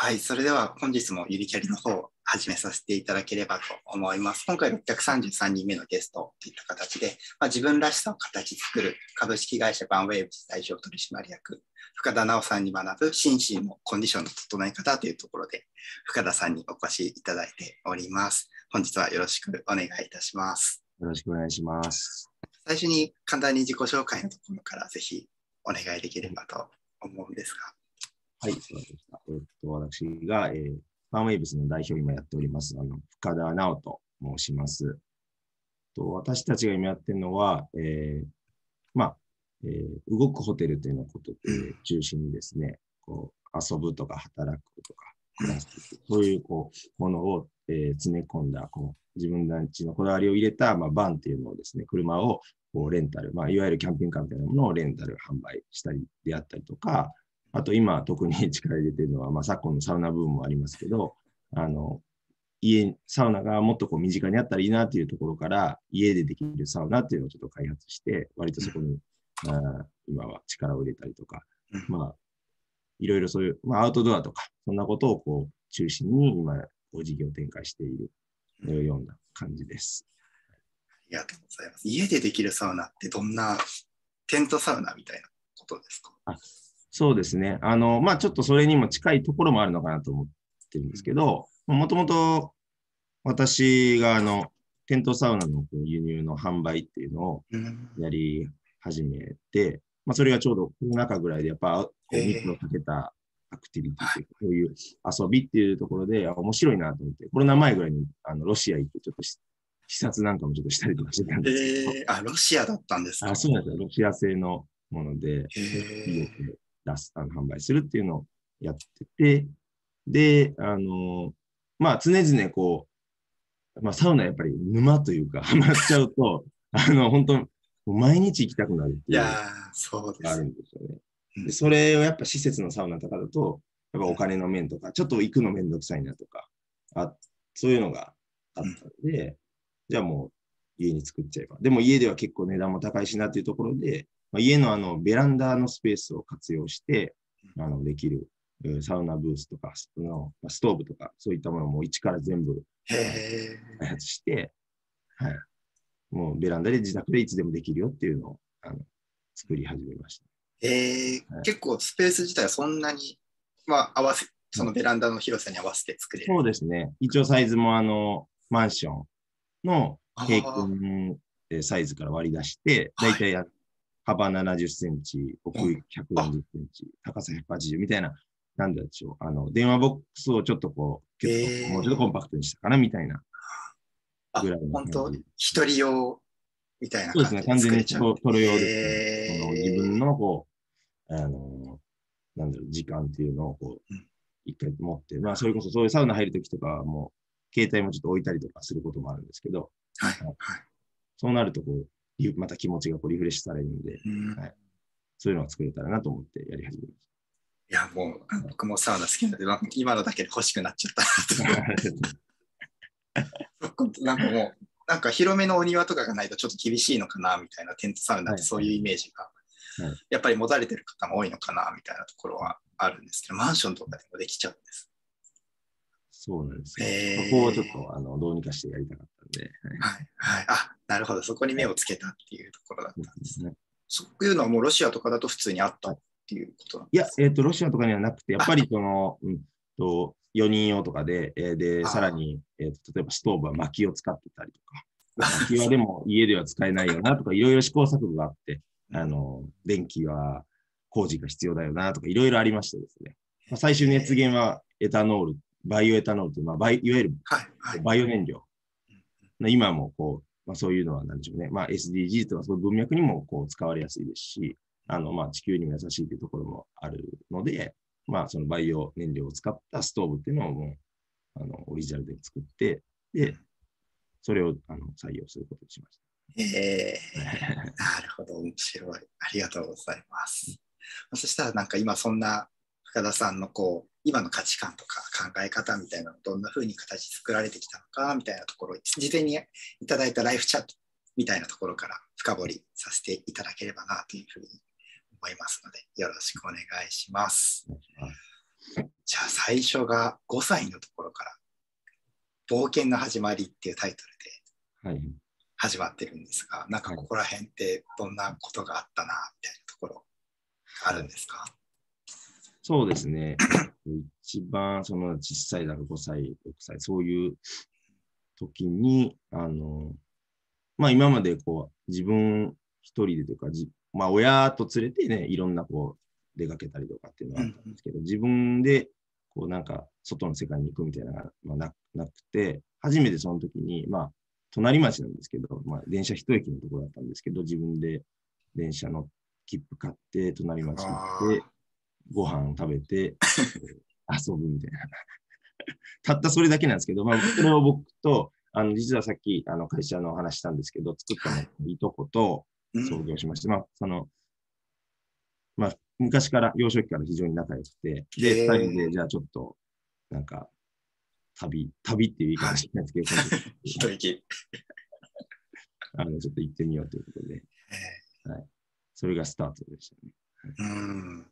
はい、それでは本日もゆりキャリの方を始めさせていただければと思います。今回633人目のゲストといった形で、自分らしさを形作る株式会社バンウェーブス代表取締役、深田直さんに学ぶ心身のコンディションの整え方というところで、深田さんにお越しいただいております。本日はよろしくお願いいたします。 よろしくお願いします。 最初に簡単に自己紹介のところからぜひお願いできればと思うんですが。 はい、そうでした。私が、ファンウェイブスの代表を今やっております、深田直と申します。私たちが今やってるのは、動くホテルというのことを中心にですね、こう遊ぶとか働くとか暮らす、そういうものを、詰め込んだ自分たちのこだわりを入れた、バンっていうのをですね、車をレンタル、いわゆるキャンピングカーみたいなものをレンタル販売したりであったりとか、あと今特に力入れてるのは、昨今のサウナブームもありますけど、サウナがもっと身近にあったらいいなというところから、家でできるサウナっていうのをちょっと開発して、割とそこに、今は力を入れたりとか、いろいろそういう、アウトドアとか、そんなことを中心に今、事業展開しているような感じです。 ありがとうございます。家でできるサウナってどんな、テントサウナみたいなことですか？ そうですね。ちょっとそれにも近いところもあるのかなと思ってるんですけど、もともと私がテントサウナの輸入の販売っていうのをやり始めて、それがちょうどコロナ禍ぐらいでやっぱ密をかけたアクティビティというか、そういう遊びっていうところで面白いなと思って、コロナ前ぐらいにロシア行ってちょっと視察なんかもちょっとしたりとかしてたんですけど。 ロシアだったんですか？ そうなんですよ。ロシア製のもので、販売するっていうのをやってて、で、常々サウナやっぱり沼というか、ハマっちゃうと、本当毎日行きたくなるっていうのがあるんですよね。で、それをやっぱ施設のサウナとかだと、やっぱお金の面とか、ちょっと行くのめんどくさいなとか、そういうのがあったので、じゃあもう家に作っちゃえば。でも家では結構値段も高いしなっていうところで、家のベランダのスペースを活用して、できるサウナブースとか、ストーブとか、そういったものも一から全部開発して、はい。もうベランダで自宅でいつでもできるよっていうのを作り始めました。 結構スペース自体はそんなに、そのベランダの広さに合わせて作れる。 そうですね。一応サイズもマンションの平均サイズから割り出して、だいたい幅70センチ、奥140センチ、高さ180みたいな、なんでしょう。電話ボックスをちょっともうちょっとコンパクトにしたかなみたいなぐらいの感じ。 本当一人用みたいな感じで作れちゃう。そうですね。完全に取る用ですね。自分の時間っていうのを一回持って、それこそそういうサウナ入るときとかはもう、携帯もちょっと置いたりとかすることもあるんですけど、そうなるとまた気持ちがリフレッシュされるんで、そういうのを作れたらなと思ってやり始めました。 いや、もう、僕もサウナ好きなので、今のだけで欲しくなっちゃったな。なんか広めのお庭とかがないとちょっと厳しいのかなみたいな、テントサウナってそういうイメージが、やっぱり持たれてる方も多いのかなみたいなところはあるんですけど、マンションとかでもできちゃうんです。 そうなんですよ。そこをちょっとどうにかしてやりたかったんで。 なるほど。そこに目をつけたっていうところだったんですね。そういうのはもうロシアとかだと普通にあったっていうことなんですか？ いや、ロシアとかにはなくて、やっぱり4人用とかで、さらに、例えばストーブは薪を使ってたりとか、薪はでも家では使えないよなとか、いろいろ試行錯誤があって、電気は工事が必要だよなとか、いろいろありましてですね。最終熱源はエタノール、バイオエタノールという、いわゆるバイオ燃料。今もそういうのは何でしょうね。SDGs とかそういう文脈にも使われやすいですし、地球にも優しいというところもあるので、そのバイオ燃料を使ったストーブっていうのをもうオリジナルで作って、で、それを採用することにしました。 なるほど、面白い。ありがとうございます。そしたらなんか今そんな深田さんの今の価値観とか考え方みたいなのどんな風に形作られてきたのかみたいなところを事前にいただいたライフチャットみたいなところから深掘りさせていただければなというふうに思いますのでよろしくお願いします。 じゃあ最初が5歳のところから、冒険の始まりっていうタイトルではい。 始まってるんですが、なんかはい。 ここら辺ってどんなことがあったな、みたいなところあはい。 るんですか？ そうですね。一番その小さいだから5歳、6歳、そういう時に、まあ今までこう自分一人でというか、まあ親と連れてね、いろんなこう出かけたりとかっていうのはあったんでうんすけど、自分でこうなんか外の世界に行くみたいなのが、まあ、なくて、初めてその時に、まあ隣町なんですけど、まあ電車一駅のところだったんですけど、自分で電車の切符買って、隣町行って、 あご飯食べて、遊ぶみたいな。たったそれだけなんですけど、まあ、それを僕と、実はさっき、会社の話したんですけど、作ったの、 はい。 いとこと創うん。 業しまして、まあ、まあ、昔から、幼少期から非常に仲良くて、で、二人で、じゃあちょっと、なんか、旅っていう言いはい。 方してないんですけど、その時、 一息。 ちょっと行ってみようということで、 えはい。それがスタートでしたね。はい。 うん。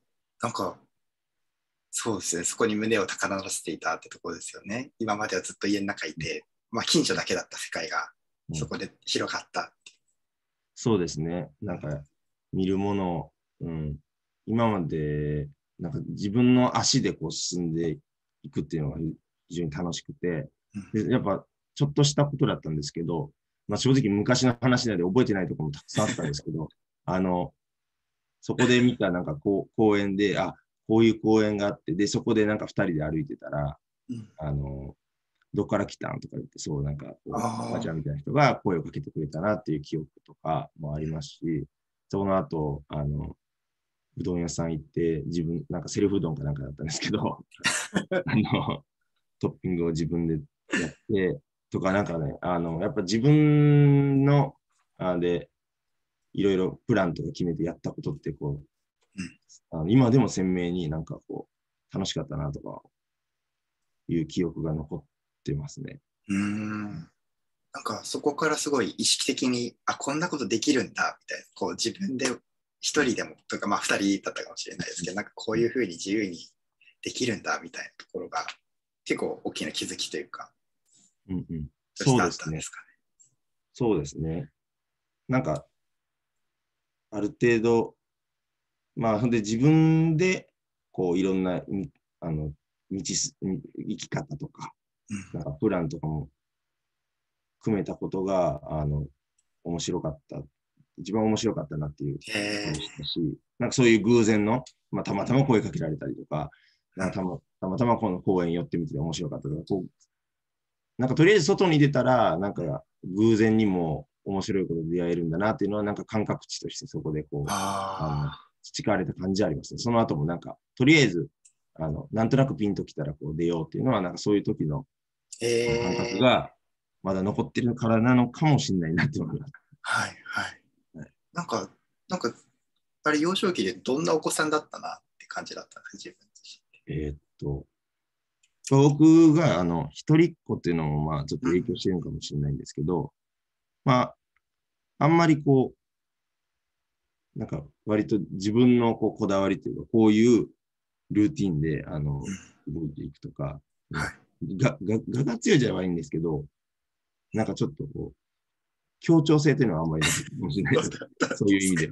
なんか、そうですね。そこに胸を高鳴らせていたってところですよね。今まではずっと家の中いて、まあ、近所だけだった世界が、 うん、 そこで広がった。 そうですね。 うん。 なんか、見るものを、うん、今まで、なんか自分の足でこう進んでいくっていうのが非常に楽しくて、 うん。 で、やっぱ、ちょっとしたことだったんですけど、まあ正直昔の話なので覚えてないところもたくさんあったんですけど、あの、そこで見たなんかこう公園で、あ、こういう公園があって、で、そこでなんか二人で歩いてたら、 うん。 あの、どっから来たんとか言って、そう、なんかこう、おばちゃんあみたいな人が声をかけてくれたなっていう記憶とかもありますし、その後、うどん屋さん行って、自分、なんかセルフうどんかなんかだったんですけど、 あ。 あの、トッピングを自分でやって、とかなんかね、やっぱ自分の、で、いろいろプランとか決めてやったことって、こう、 うん。 今でも鮮明になんかこう、楽しかったなとかいう記憶が残ってますね。 うーん。なんかそこからすごい意識的に、あ、こんなことできるんだ、みたいな、こう自分でうん、 一人でも、とかまあ二人だったかもしれないですけど、なんかこういうふうに自由にできるんだ、みたいなところが結構大きな気づきというか、 うん、うん。 としてあっそうですね。 たんですかそうですね。なんか、ある程度、まあ、ほんで自分で、こう、いろんな、あの、生き方とか、 ね。 なんかプランとかも組めたことが、面白かった。一番面白かったなっていううん。へことでしえ。 たし、なんかそういう偶然の、まあ、たまたうん。 ま声かけられたりとか、 うん。 たまたまこの公園寄ってみて面白かったとか、こう、なんかとりあえず外に出たら、なんうん。 か偶然にも面白いことで出会えるんだなっていうのは、なんか感覚値としてそこでこう、 あ培われた感じありますね。その後もなんか、とりあえず、なんとなくピンときたらこう出ようっていうのは、なんかそういう時のあ。 感覚へえ。 がまだ残ってるからなのかもしれないなって思います。 はいはい。 はい、 なんか、なんか、あれ幼少期でどんなお子さんだったなって感じだったんですか、自分自えーっと、僕が一人っ子っていうのもまあちょっと身。うん。 影響してるのかもしれないんですけど、まあ、あんまりこう、なんか割と自分のこうこだわりというか、こういうルーティンでうん。 動いていくとか、 はい。 がが強いじゃ悪いんですけど、なんかちょっとこう、協調性というのはあんまりなかったかもしれないです。 そうだったんですか。 そういう意味で。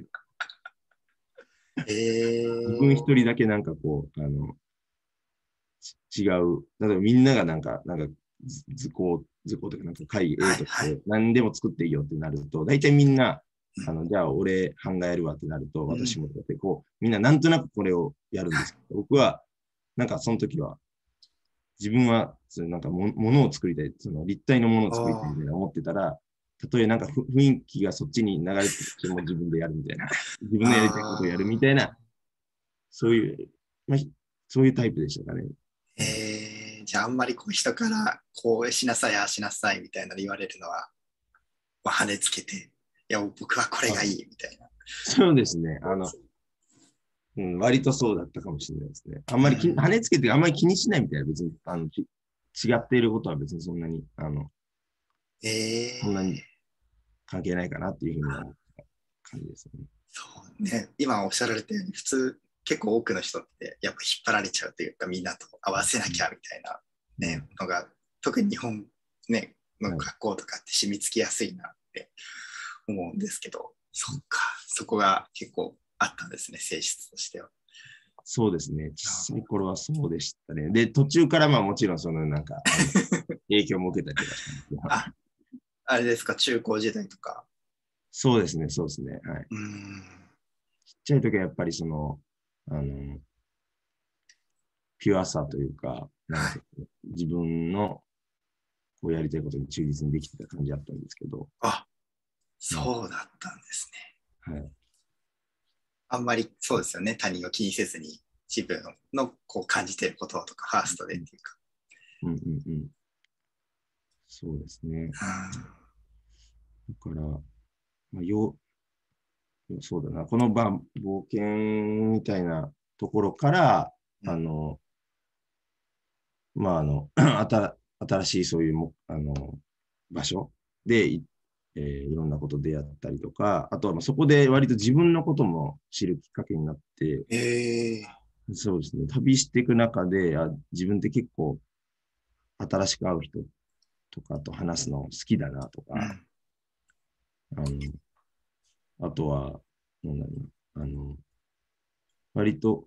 自分ええ。 一人だけなんかこう、違う、例えばみんながなんか図工とかなんか会議 A とかはいはい。 で何でも作っていいよってなると、大体みんな、 うじゃあ俺考えるわってなると、 ん。うん。 私もとかってこう、みんななんとなくこれをやるんですけど、僕は、なんかその時は、自分は、そのなんかものを作りたい、その立体のものを作りたいみたいあな思ってたら、たとえなんか雰囲気がそっちに流れてきても自分でやるみたいな、自分のやりたいことをやるみたいな、そういう、まあ、そういうタイプでしたかね。 あ。じゃああんまりこう人からこうしなさい、ああしなさいみたいなの言われるのは、まあ、跳ねつけて、いや、僕はこれがいいみたいな。 そうですね。うん、割とそうだったかもしれないですね。あんまり跳うん。 ねつけてあんまり気にしないみたいな、別に、違っていることは別にそんなに、そんなにええ。 関係ないかなっていうふうには思った感じですね。 そうね。今おっしゃられたように、普通、 結構多くの人ってやっぱ引っ張られちゃうというか、みんなと合わせなきゃみたいな、ね、のが、特に日本、ね、の学校とかって染みつきやすいなって思うんですけど、そっか、そこが結構あったんですね、性質としては。 そうですね。小さい頃はそうでしたね。で、途中からまあもちろんそのなんか、影響も受けたりとかしたんですけど。 あ、あれですか、中高時代とか。 そうですね、そうですね。はい。 うーん。 ちっちゃい時はやっぱりその、あの、ピュアさというか、なんかはい。 自分のこうやりたいことに忠実にできてた感じだったんですけど、 あ、 はい。 そうだったんですね。 はい。 あんまりそうですよね、他人を気にせずに自分のこう感じていることとか、ファーストでっていうか。 うんうんうん。そうですね。 うん。 だから、まあ、そうだな。この冒険みたいなところから、 うん、 まあ、新しいそういう場所でいろんなこと出会ったりとか、あとはまあそこで割と自分のことも知るきっかけになって、 ええ、 そうですね。旅していく中で、自分って結構新しく会う人とかと話すの好きだなとか、 うん。 あの、あとは、なんだろうな、割と、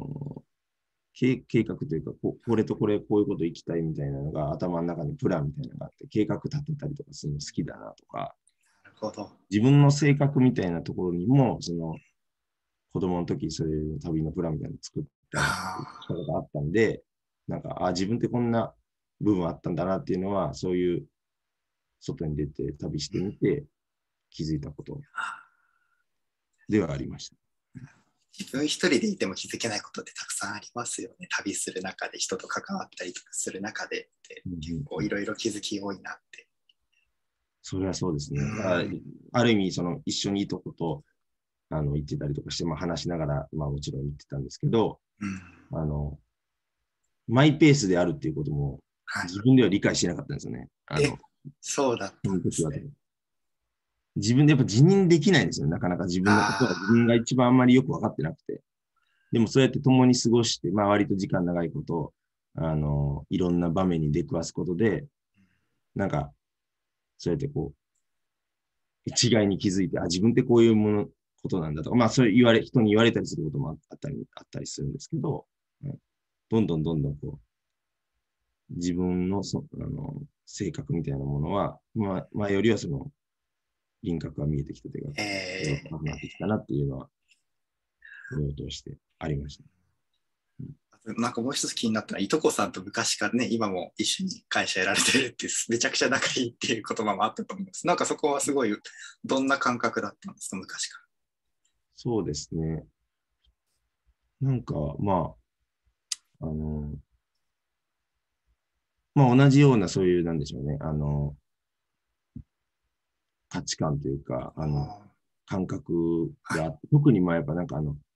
計画というかこれとこれ、こういうこと行きたいみたいなのが頭の中にプランみたいなのがあって、計画立てたりとかするの好きだなとか、 なるほど。 自分の性格みたいなところにも、その子供の時そういう旅のプランみたいなの作ったりしたあことがあったんで、なんか、自分ってこんな部分あったんだなっていうのは、そういう外に出て旅してみて気づいたことあ、 ではありました。 自分一人でいても気づけないことってたくさんありますよね。旅する中で、人と関わったりとかする中でってうん結構うん、 いろいろ気づき多いなって。 それはそうですうね。だからん。 ある意味、その一緒にいとこと言ってたりとかして、まあ、話しながら、まあ、もちろん言ってたんですけど、 うん。 あの、マイペースであるっていうこともはい。 自分では理解してなかったんですよね。 え、そうだっそたの時は。 んですね。 自分でやっぱ自認できないんですよ。なかなか自分のことは自分があ一番あんまりよくわかってなくて。でもそうやって共に過ごして、まあ割と時間長いこと、いろんな場面に出くわすことで、なんか、そうやってこう、一概に気づいて、自分ってこういうことなんだとか、まあそういう人に言われたりすることもあったりするんですけど、どんどんどんどんこう、自分の性格みたいなものは、まあ、前よりはその輪郭が見えてきたというか、 あ、 深くなってきたなっていうのは、これを通してありました。 なんかもう一つ気になったのは、いとこさんと昔からね、今も一緒に会社やられてるって、めちゃくちゃ仲いいっていう言葉もあったと思うんです。なんかそこはすごい、どんな感覚だったんですか、昔かそうですね。なんか、まあ、まあ同じようなそういう、なんでしょうね、価値観というか、 ら。 感覚はい。 があって、特にまあやっぱなんか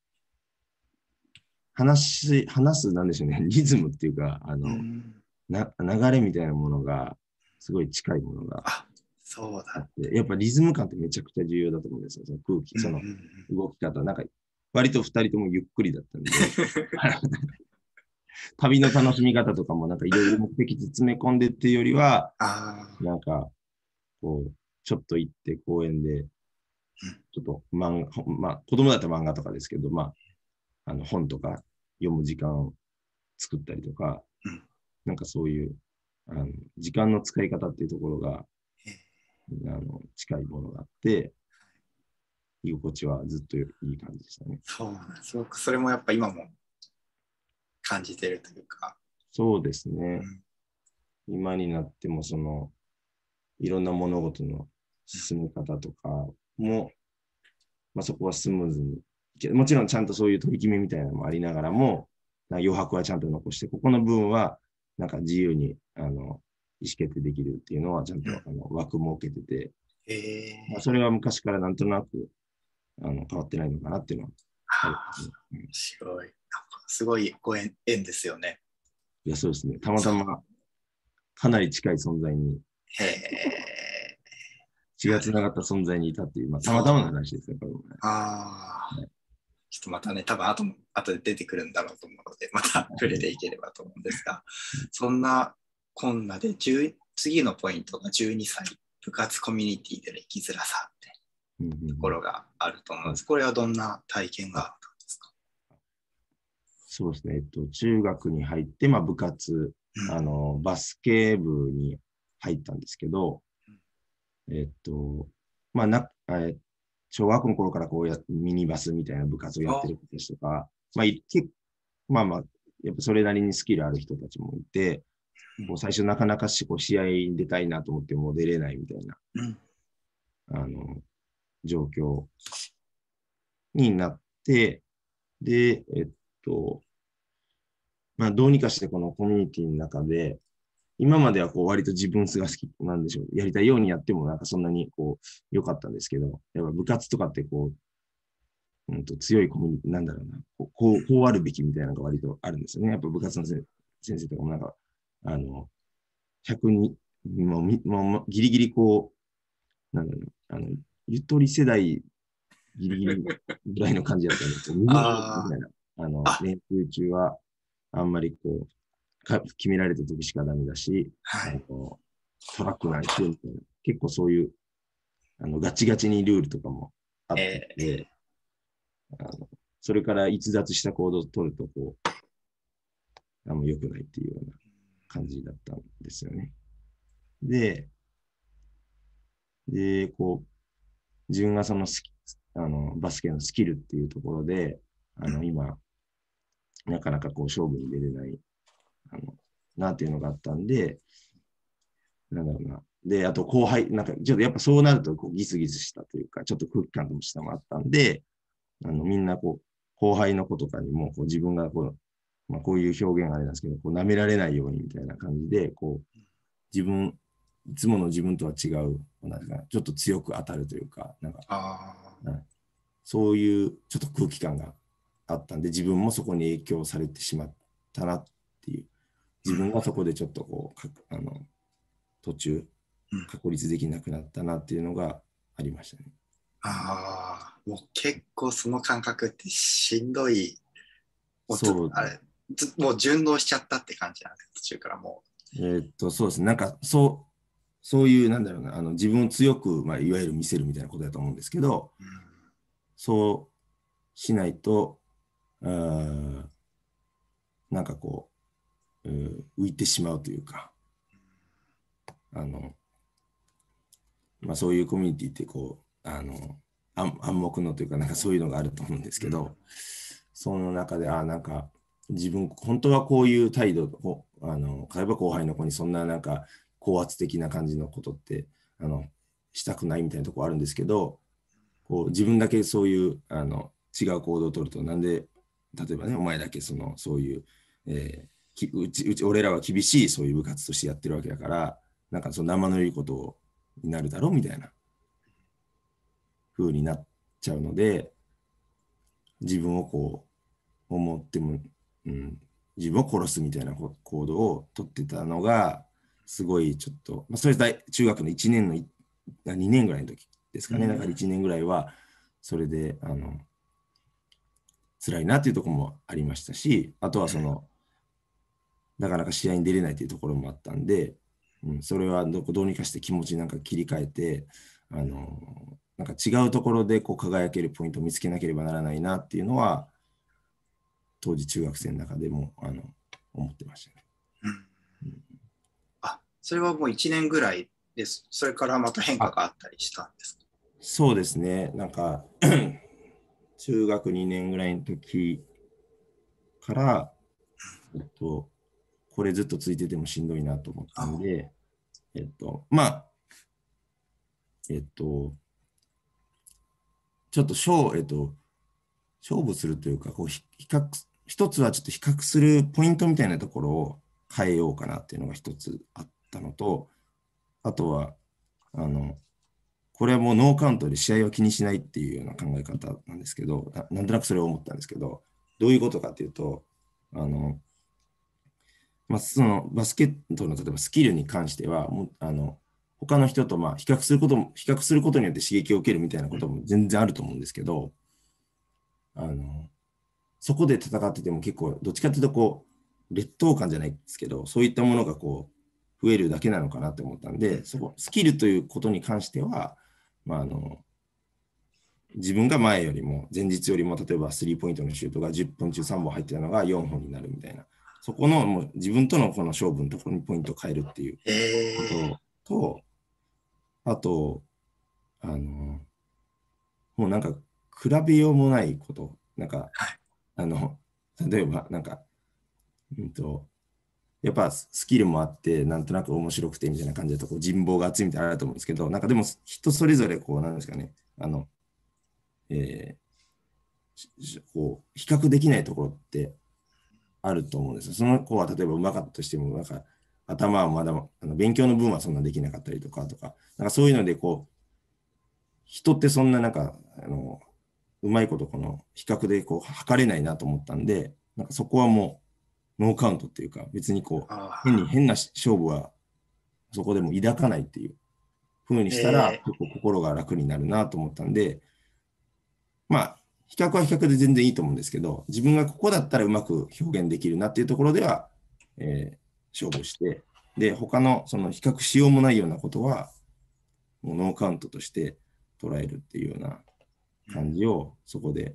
話す、なんでしょうね、リズムっていうか、 うん。 流れみたいなものが、すごい近いものがあ、そうだ。 あって、やっぱリズム感ってめちゃくちゃ重要だと思うんですよ。その空気、 うんうんうそのん。 動き方。なんか、割と二人ともゆっくりだったんで、旅の楽しみ方とかもなんかいろいろ目的地詰め込んでっていうよりは、 あなんか、こう、ちょっと行って公園で、ちょっとまあ、子供だったら漫画とかですけど、まあ、本とか読む時間を作ったりとか、 あ、うん。 なんかそういう、あの、時間の使い方っていうところが、近いものがあって、居心地はずっといい感じでしたね。 そうなんです。すごくそれもやっぱ今も感じてるというか。 そうですね。 うん。 今になっても、いろんな物事の進め方とかも、まあ、そこはスムーズに。もちろんちゃんとそういう取り決めみたいなのもありながらも、余白はちゃんと残して、ここの部分はなんか自由に意思決定できるっていうのはちゃんと枠設けてて、まあ、 ええ、 それは昔からなんとなく変わってないのかなっていうのはありますね。 ああ、面白い。なんかすごい縁ですよね。 いや、そうですね。たまそう。 たまかなり近い存在に、 へえ。い血がや、でも、 繋がった存在にいたっていう、まあ、たまたまのそう。 話ですね、これもね。 ああ、 はい。 ちょっとまたね、多分後で出てくるんだろうと思うので、また触れていければと思うんですが、そんなこんなで次のポイントが12歳、部活コミュニティでの生きづらさってところがあると思うんです。これはどんな体験があったんですか？ そうですね。中学に入って、まあ、部活、バスケ部に入ったんですけど、まあ小学校の頃からこうミニバスみたいな部活をやってる人たちとか、まあ、やっぱそれなりにスキルある人たちもいて、こう最初なかなか試合に出たいなと思っても出れないみたいな、状況になって、で、まあ、どうにかしてこのコミュニティの中で、今まではこう割と自分が好きなんでしょう。やりたいようにやってもなんかそんなにこう良かったんですけど、やっぱ部活とかってこう、強いコミュニティなんだろうな、こうあるべきみたいなのが割とあるんですよね。やっぱ部活の先生とかもなんか、100人、もうギリギリこう、なんだろうな、ゆとり世代ギリギリぐらいの感じだったんですけど、みたいな、練習中はあんまりこう、決められた時しかダメだし、トラックなんしてみたいな、結構そういうガチガチにルールとかもあってそれから逸脱した行動を取るとこう、あんま良くないっていうような感じだったんですよね。で、こう、自分がそのバスケのスキルっていうところで、今、なかなかこう勝負に出れない、なっていうのがあったんで、なんだろうな。で、あと後輩、なんかちょっとやっぱそうなるとこうギスギスしたというか、ちょっと空気感としたもあったんで、みんなこう、後輩の子とかにもこう自分がこう、まあ、こういう表現あれなんですけど、こう舐められないようにみたいな感じで、こう、いつもの自分とは違う、なんかちょっと強く当たるというか、なんか、そういうちょっと空気感があったんで、自分もそこに影響されてしまったなっていう、自分がそこでちょっとこう、途中、確立できなくなったなっていうのがありましたね。 もう結構その感覚ってしんどい。もう順応しちゃったって感じなんです、途中からもう。そうですね。なんかそういう、なんだろうな、自分を強く、まあ、いわゆる見せるみたいなことだと思うんですけど、そうしないと、なんかこう、浮いてしまうというか、まあ、そういうコミュニティってこう、暗黙のというか、なんかそういうのがあると思うんですけど、その中で、なんか自分、本当はこういう態度を、例えば後輩の子にそんななんか高圧的な感じのことって、したくないみたいなところあるんですけど、こう自分だけそういう違う行動を取ると、なんで、例えばね、お前だけそういう、俺らは厳しいそういう部活としてやってるわけだから、なんかその生のいいことになるだろうみたいな風になっちゃうので、自分をこう思っても、自分を殺すみたいな行動を取ってたのが、すごいちょっと、それ中学の1年の2年ぐらいの時ですかね、だから1年ぐらいは、それで、辛いなっていうところもありましたし、あとはなかなか試合に出れないというところもあったんで、それはどうにかして気持ちなんか切り替えて、なんか違うところでこう輝けるポイントを見つけなければならないなっていうのは、当時中学生の中でも思ってましたね。 それはもう1年ぐらいです。それからまた変化があったりしたんですか？ そうですね。なんか中学2年ぐらいの時から、これずっとついててもしんどいなと思ったんで、まあ、ちょっと勝負するというか、こう一つはちょっと比較するポイントみたいなところを変えようかなっていうのが一つあったのと、あとは、これはもうノーカウントで試合を気にしないっていうような考え方なんですけど、なんとなくそれを思ったんですけど、どういうことかっていうと、そのバスケットの例えばスキルに関しては、他の人と比較することによって刺激を受けるみたいなことも全然あると思うんですけど、 そこで戦ってても結構、どっちかというとこう、劣等感じゃないですけど、そういったものがこう、増えるだけなのかなって思ったんで、スキルということに関しては、まあ、自分が前よりも、前日よりも、例えばスリーポイントのシュートが10本中3本入ってたのが4本になるみたいな、そこのもう自分とのこの勝負のところにポイントを変えるっていうことと、あと、もうなんか比べようもないこと、なんか、例えばなんか、やっぱスキルもあって、なんとなく面白くてみたいな感じだと、こう人望が厚いみたいなのあると思うんですけど、なんかでも人それぞれこう、なんですかね、こう、比較できないところってあると思うんですよ。その子は例えば上手かったとしても、なんか頭はまだ勉強の分はそんなできなかったりとか、なんかそういうので、こう、人ってそんななんか、うまいことこの比較でこう測れないなと思ったんで、なんかそこはもうノーカウントっていうか、別にこう、変な勝負はそこでも抱かないっていう風にしたら、結構心が楽になるなと思ったんで、まあ、比較は比較で全然いいと思うんですけど、自分がここだったらうまく表現できるなっていうところでは、勝負して、で、他のその比較しようもないようなことは、もうノーカウントとして捉えるっていうような感じをそこで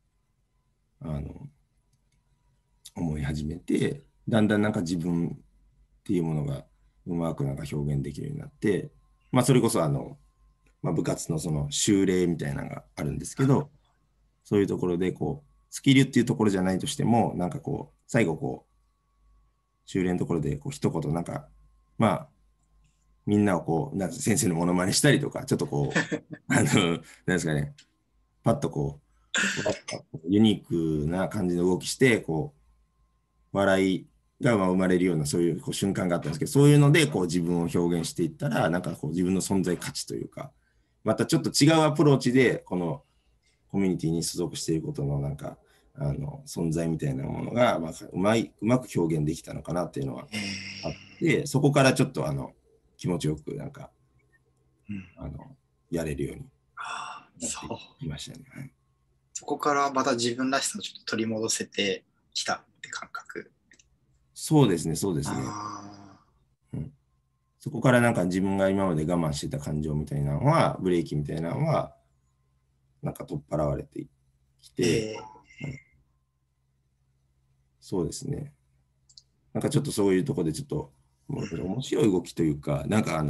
思い始めて、だんだんなんか自分っていうものがうまくなんか表現できるようになって、まあそれこそまあ、部活のその修例みたいなのがあるんですけど、そういうところでこうスキルっていうところじゃないとしても、なんかこう最後こう修例のところでこう一言なんかまあみんなをこうなんか先生のモノマネしたりとか、ちょっとこうなんですかね、パッとこうユニークな感じの動きして、こう笑いが生まれるようなそういうこう瞬間があったんですけど、そういうのでこう自分を表現していったら、なんかこう自分の存在価値というか、またちょっと違うアプローチでこのコミュニティに所属していることのなんか存在みたいなものが、まあ、うまく表現できたのかなっていうのはあって、そこからちょっと気持ちよくなんか、やれるようになってきましたね。はい、 そこからまた自分らしさをちょっと取り戻せてきたって感覚。 そうですね、そうですね。そこからなんか自分が今まで我慢してた感情みたいなのは、ブレーキみたいなのは、なんか取っ払われてきて、そうですね。なんかちょっとそういうところでちょっと面白い動きというか、なんか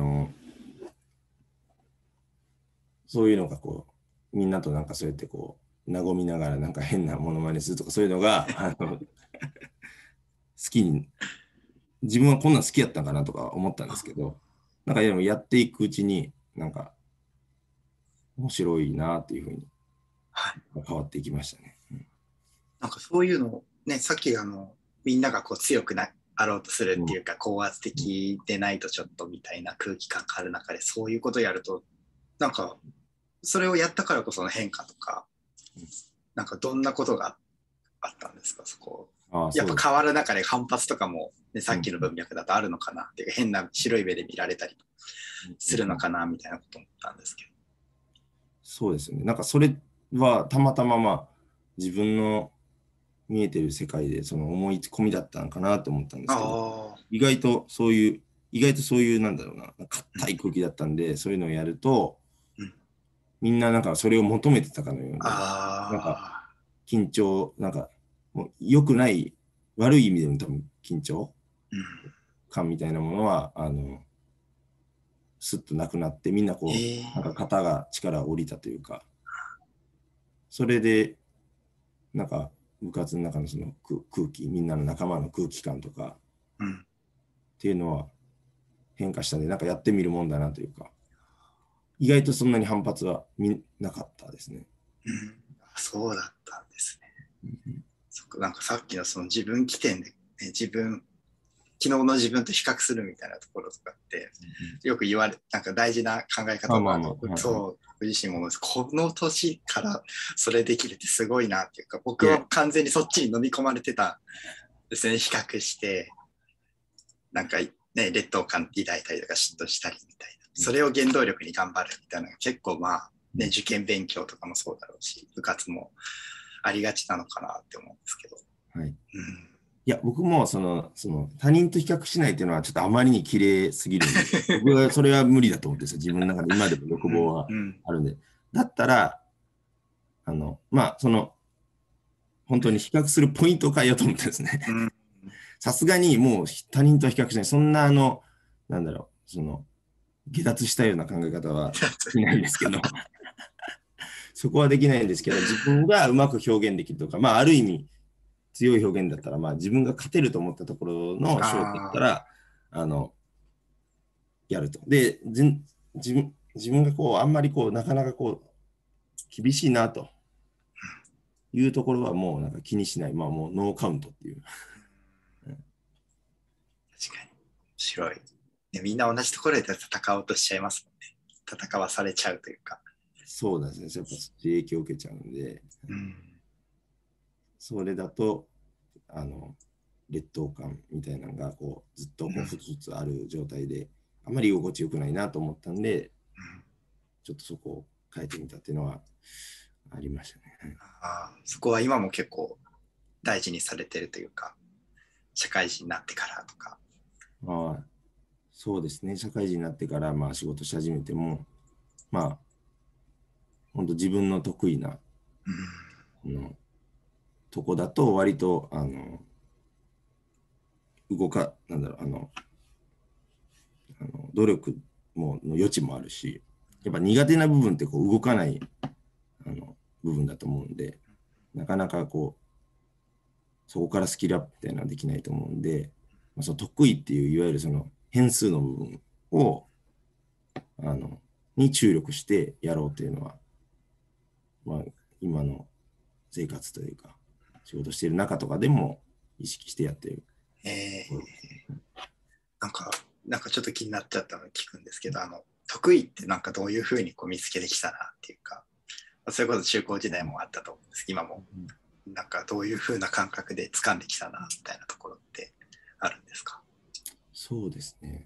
そういうのがこう、みんなとなんかそうやってこう、和みながらなんか変なモノマネするとかそういうのが、好きに、自分はこんなん好きやったんかなとか思ったんですけど、なんかでもやっていくうちに、なんか面白いなっていうふうに変わっていきましたね。 なんかそういうのをね、さっきみんながこう強くあろうとするっていうか、高圧的でないとちょっとみたいな空気感がある中で、そういうことをやると、なんか、それをやったからこその変化とか、なんかどんなことがあったんですか、そこ。やっぱ変わる中で反発とかも、ね、さっきの文脈だとあるのかなっていう、変な白い目で見られたりするのかなみたいなこと思ったんですけど。 そうですね。なんかそれはたまたままあ自分の見えてる世界でその思い込みだったのかなと思ったんですけど、意外とそういうなんだろうな、硬い空気だったんで、そういうのをやると、みんななんかそれを求めてたかのように、なんか緊張、なんかもう良くない、悪い意味での多分緊張感みたいなものは、すっとなくなって、みんなこう、なんか肩が力を降りたというか、それで、なんか部活の中のその空気、みんなの仲間の空気感とか、っていうのは変化したんで、なんかやってみるもんだなというか、意外とそんなに反発はなかったですね。 そうだったんですね。なんかさっきのその自分起点で、ね、昨日の自分と比較するみたいなところとかって、よくなんか大事な考え方が、そう、僕自身もこの年からそれできるってすごいなっていうか、僕は完全にそっちに飲み込まれてたですね、比較して、なんかね、劣等感抱いたりとか嫉妬したりみたいな、それを原動力に頑張るみたいなのが結構まあ、ね、受験勉強とかもそうだろうし、部活もありがちなのかなって思うんですけど。 はい。 うん、 いや、僕も他人と比較しないっていうのはちょっとあまりに綺麗すぎるんで、僕はそれは無理だと思うんですよ。自分の中で今でも欲望はうんあるんで。だったら、まあ、本当に比較するポイントを変えようと思ってですね。 うん、 さすがにもう他人と比較しない。そんななんだろう、下脱したような考え方はしないんですけど、そこはできないんですけど、自分がうまく表現できるとか、まあ、ある意味、強い表現だったら、まあ、自分が勝てると思ったところのショートだったあら、やると。で、自分がこう、あんまりこう、なかなかこう、厳しいなというところはもうなんか気にしない。まあ、もうノーカウントっていう。 確かに。面白い。ね、みんな同じところで戦おうとしちゃいますもんね。戦わされちゃうというか。 そうですね。やっぱ影響を受けちゃうんで、 うん、 それだと、あの、劣等感みたいなのがこうずっとこうふつふつある状態で、あまり居心地よくないなと思ったんで、ちょっとそこを変えてみたっていうのはありましたね。 そこは今も結構大事にされてるというか、社会人になってからとか。 まあ、そうですね。社会人になってからまあ仕事し始めても、まあ、本当自分の得意な、とこだと割と、なんだろう、努力の余地もあるし、やっぱ苦手な部分ってこう動かない部分だと思うんで、なかなかこう、そこからスキルアップみたいなのはできないと思うんで、その得意っていういわゆるその変数の部分を、に注力してやろうというのは、まあ、今の生活というか、仕事している中とかでも意識してやってる。 えなんか、なんかちょっと気になっちゃったのを聞くんですけど、得意ってなんかどういうふうにこう見つけてきたなっていうか、それこそ中高時代もあったと思うんですけど、今もなんかどういうふうな感覚で掴んできたなみたいなところってあるんですか？ そうですね。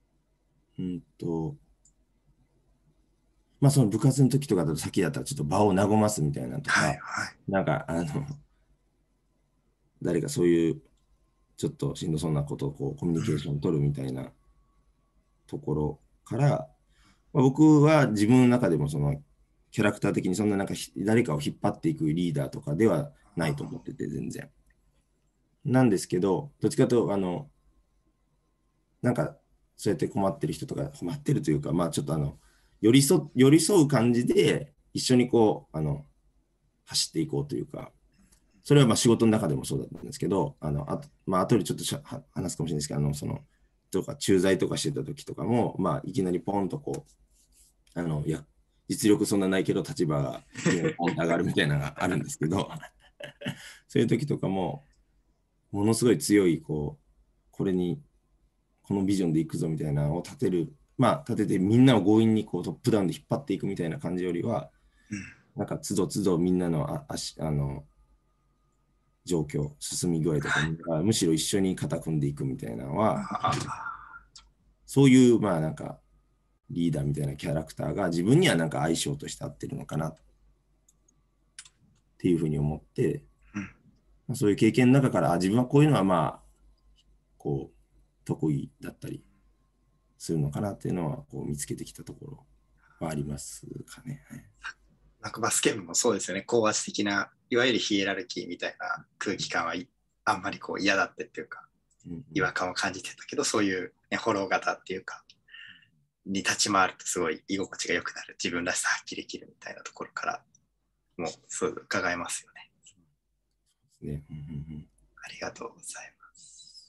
まあその部活の時とかだと先だったらちょっと場を和ますみたいなとか、 はいはい。 なんか誰かそういうちょっとしんどそうなことをこうコミュニケーション取るみたいなところから、まあ、僕は自分の中でもそのキャラクター的にそんななんか誰かを引っ張っていくリーダーとかではないと思ってて全然。なんですけど、どっちかというとなんかそうやって困ってる人とか困ってるというか、まあちょっと寄り添う感じで一緒にこう走っていこうというか、それはまあ仕事の中でもそうだったんですけど、まあ後でちょっと話すかもしれないですけど、とか駐在とかしてた時とかも、まあいきなりポンとこう、いや、実力そんなないけど立場がいきなりポンと上がるみたいなのがあるんですけど、そういう時とかも、ものすごい強い、こう、このビジョンでいくぞみたいなのを立てる、まあ立ててみんなを強引にこうトップダウンで引っ張っていくみたいな感じよりは、なんか都度都度みんなの状況、進み具合とかむしろ一緒に肩組んでいくみたいなのは、そういう、まあなんか、リーダーみたいなキャラクターが自分にはなんか相性として合ってるのかなっていうふうに思って、そういう経験の中から、自分はこういうのはまあ、こう、得意だったりするのかなっていうのは、こう見つけてきたところはありますかね。はい、 なんかバスケ部もそうですよね。高圧的な、いわゆるヒエラルキーみたいな空気感はあんまりこう嫌だってっていうか、違和感を感じてたけど、そういう、ね、フォロー型っていうか、に立ち回るとすごい居心地が良くなる。自分らしさ発揮できるみたいなところから、もうそう伺えますよね。 ね。 ありがとうございます。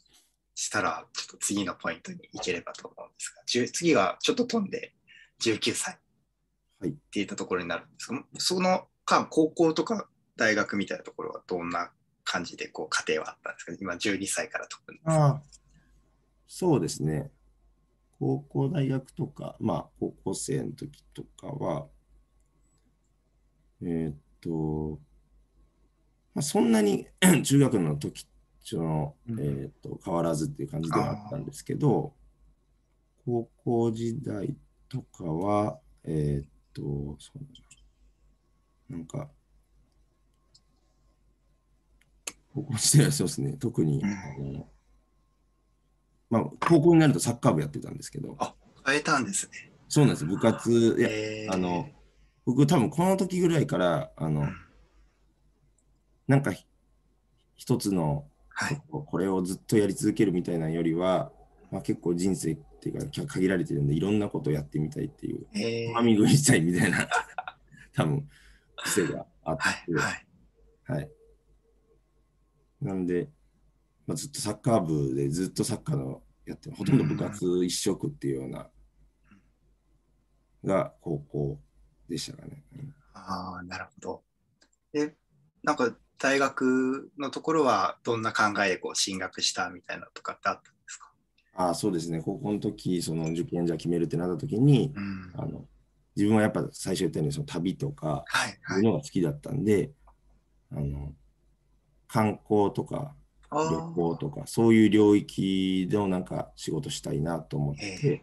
したら、ちょっと次のポイントに行ければと思うんですが、次はちょっと飛んで19歳っていったところになるんですが、その間、高校とか大学みたいなところはどんな感じでこう家庭はあったんですか？今12歳から飛ぶんです。 ああ、そうですね。高校、大学とか、まあ、高校生の時とかは、えーっと、まあ、そんなに中学の時変わらずっていう感じではあったんですけど、高校時代とかは、そうだな、なんか、 高校時代はそうですね。特に、 うん高校になるとサッカー部やってたんですけど、 あ、変えたんですね。 そうなんです。部活、いや、 え僕多分この時ぐらいから、 うんなんか一つのはい。 これをずっとやり続けるみたいなよりは、結構人生っていうか限られてるんで、いろんなことをやってみたいっていう、つまみ食いえしたいみたいな、多分癖があっはい、 て、 はい。 はい。なんで、ずっとサッカー部でずっとサッカーのやって、ほうとんど部ん。 活一色っていうようなが高校でしたかね。 ああ、なるほど。で、なんか大学のところはどんな考えでこう進学したみたいなとかってあったんですか？ そうですね。高校の時、その受験じゃ決めるってなった時に、 うん。 あの、自分はやっぱ最初言ったようにその旅とか、 はい、 いうはい。 のが好きだったんで、あの、観光とかあ旅行とあ、 か、そういう領域のなんか仕事したいなと思って、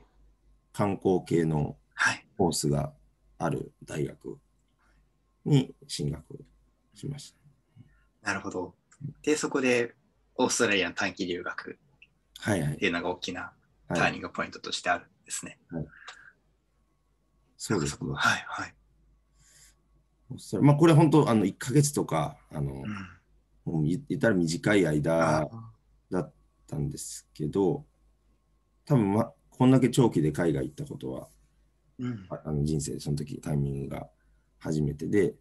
ええ観光系のはい。 コースがある大学に進学しました。 なるほど。で、そこでオーストラリアの短期留学はいはい。 っていうのが大きなはい。 ターニングポイントとしてあるんですね。 はい、 なんかそこ、 そうですね。 はい、はい。 これ本当、1ヶ月とか、 うん。 もう言ったら短い間ああ、 だったんですけど、多分、こんだけ長期で海外行ったことは、 うん。 人生でその時タイミングが初めてで、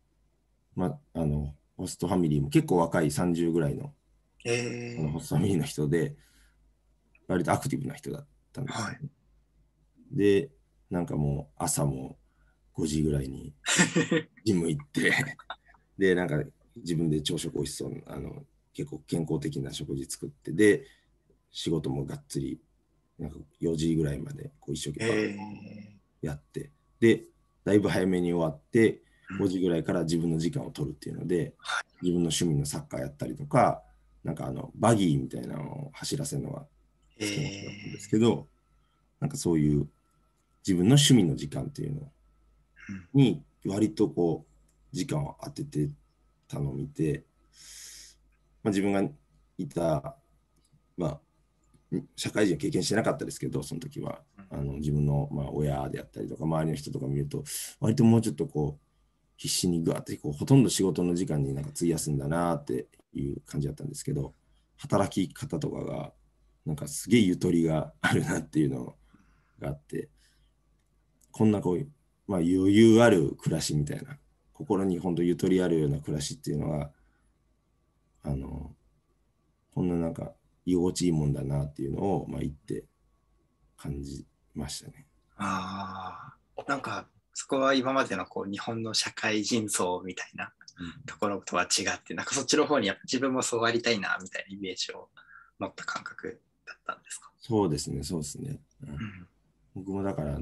ホストファミリーも結構若い30ぐらいの、ホええストファミリーの人で、割とアクティブな人だったんですはい。 よね。で、なんかもう朝も5時ぐらいにジム行ってで、なんか自分で朝食美味しそうな、結構健康的な食事作って、で、仕事もがっつり、なんか4時ぐらいまでこう一生懸命ええやって、で、だいぶ早めに終わって、5 うん時ぐらいから自分の時間を取るっていうので、 は自分の趣味のサッカーやったりとか、なんかバギーみたいなのを走らせるのが好い。 きな人だったんですええけど、なんかそういう自分の趣味の時間っていうのうんに割とこう時間を当ててたのを見て、自分がいた、まあ、社会人は経験してなかったですけど、その時は自分の親であったりとか周りの人とか見ると、割ともうちょっとこう必死にぐわってこうほとんど仕事の時間になんか費やすんだなっていう感じだったんですけど、働き方とかがなんかすげえゆとりがあるなっていうのがあって、こんなこう、余裕ある暮らしみたいな、心に本当ゆとりあるような暮らしっていうのは、あの、こんななんか居心地いいもんだなっていうのを、言って感じましたね。 ああ、なんか、そこは今までのこう日本の社会人像みたいなうん、 ところとは違って、なんかそっちの方にやっぱ自分もそうありたいなみたいなイメージを持った感覚だったんですか？ そうですね、そうですね。 うん。 僕もだから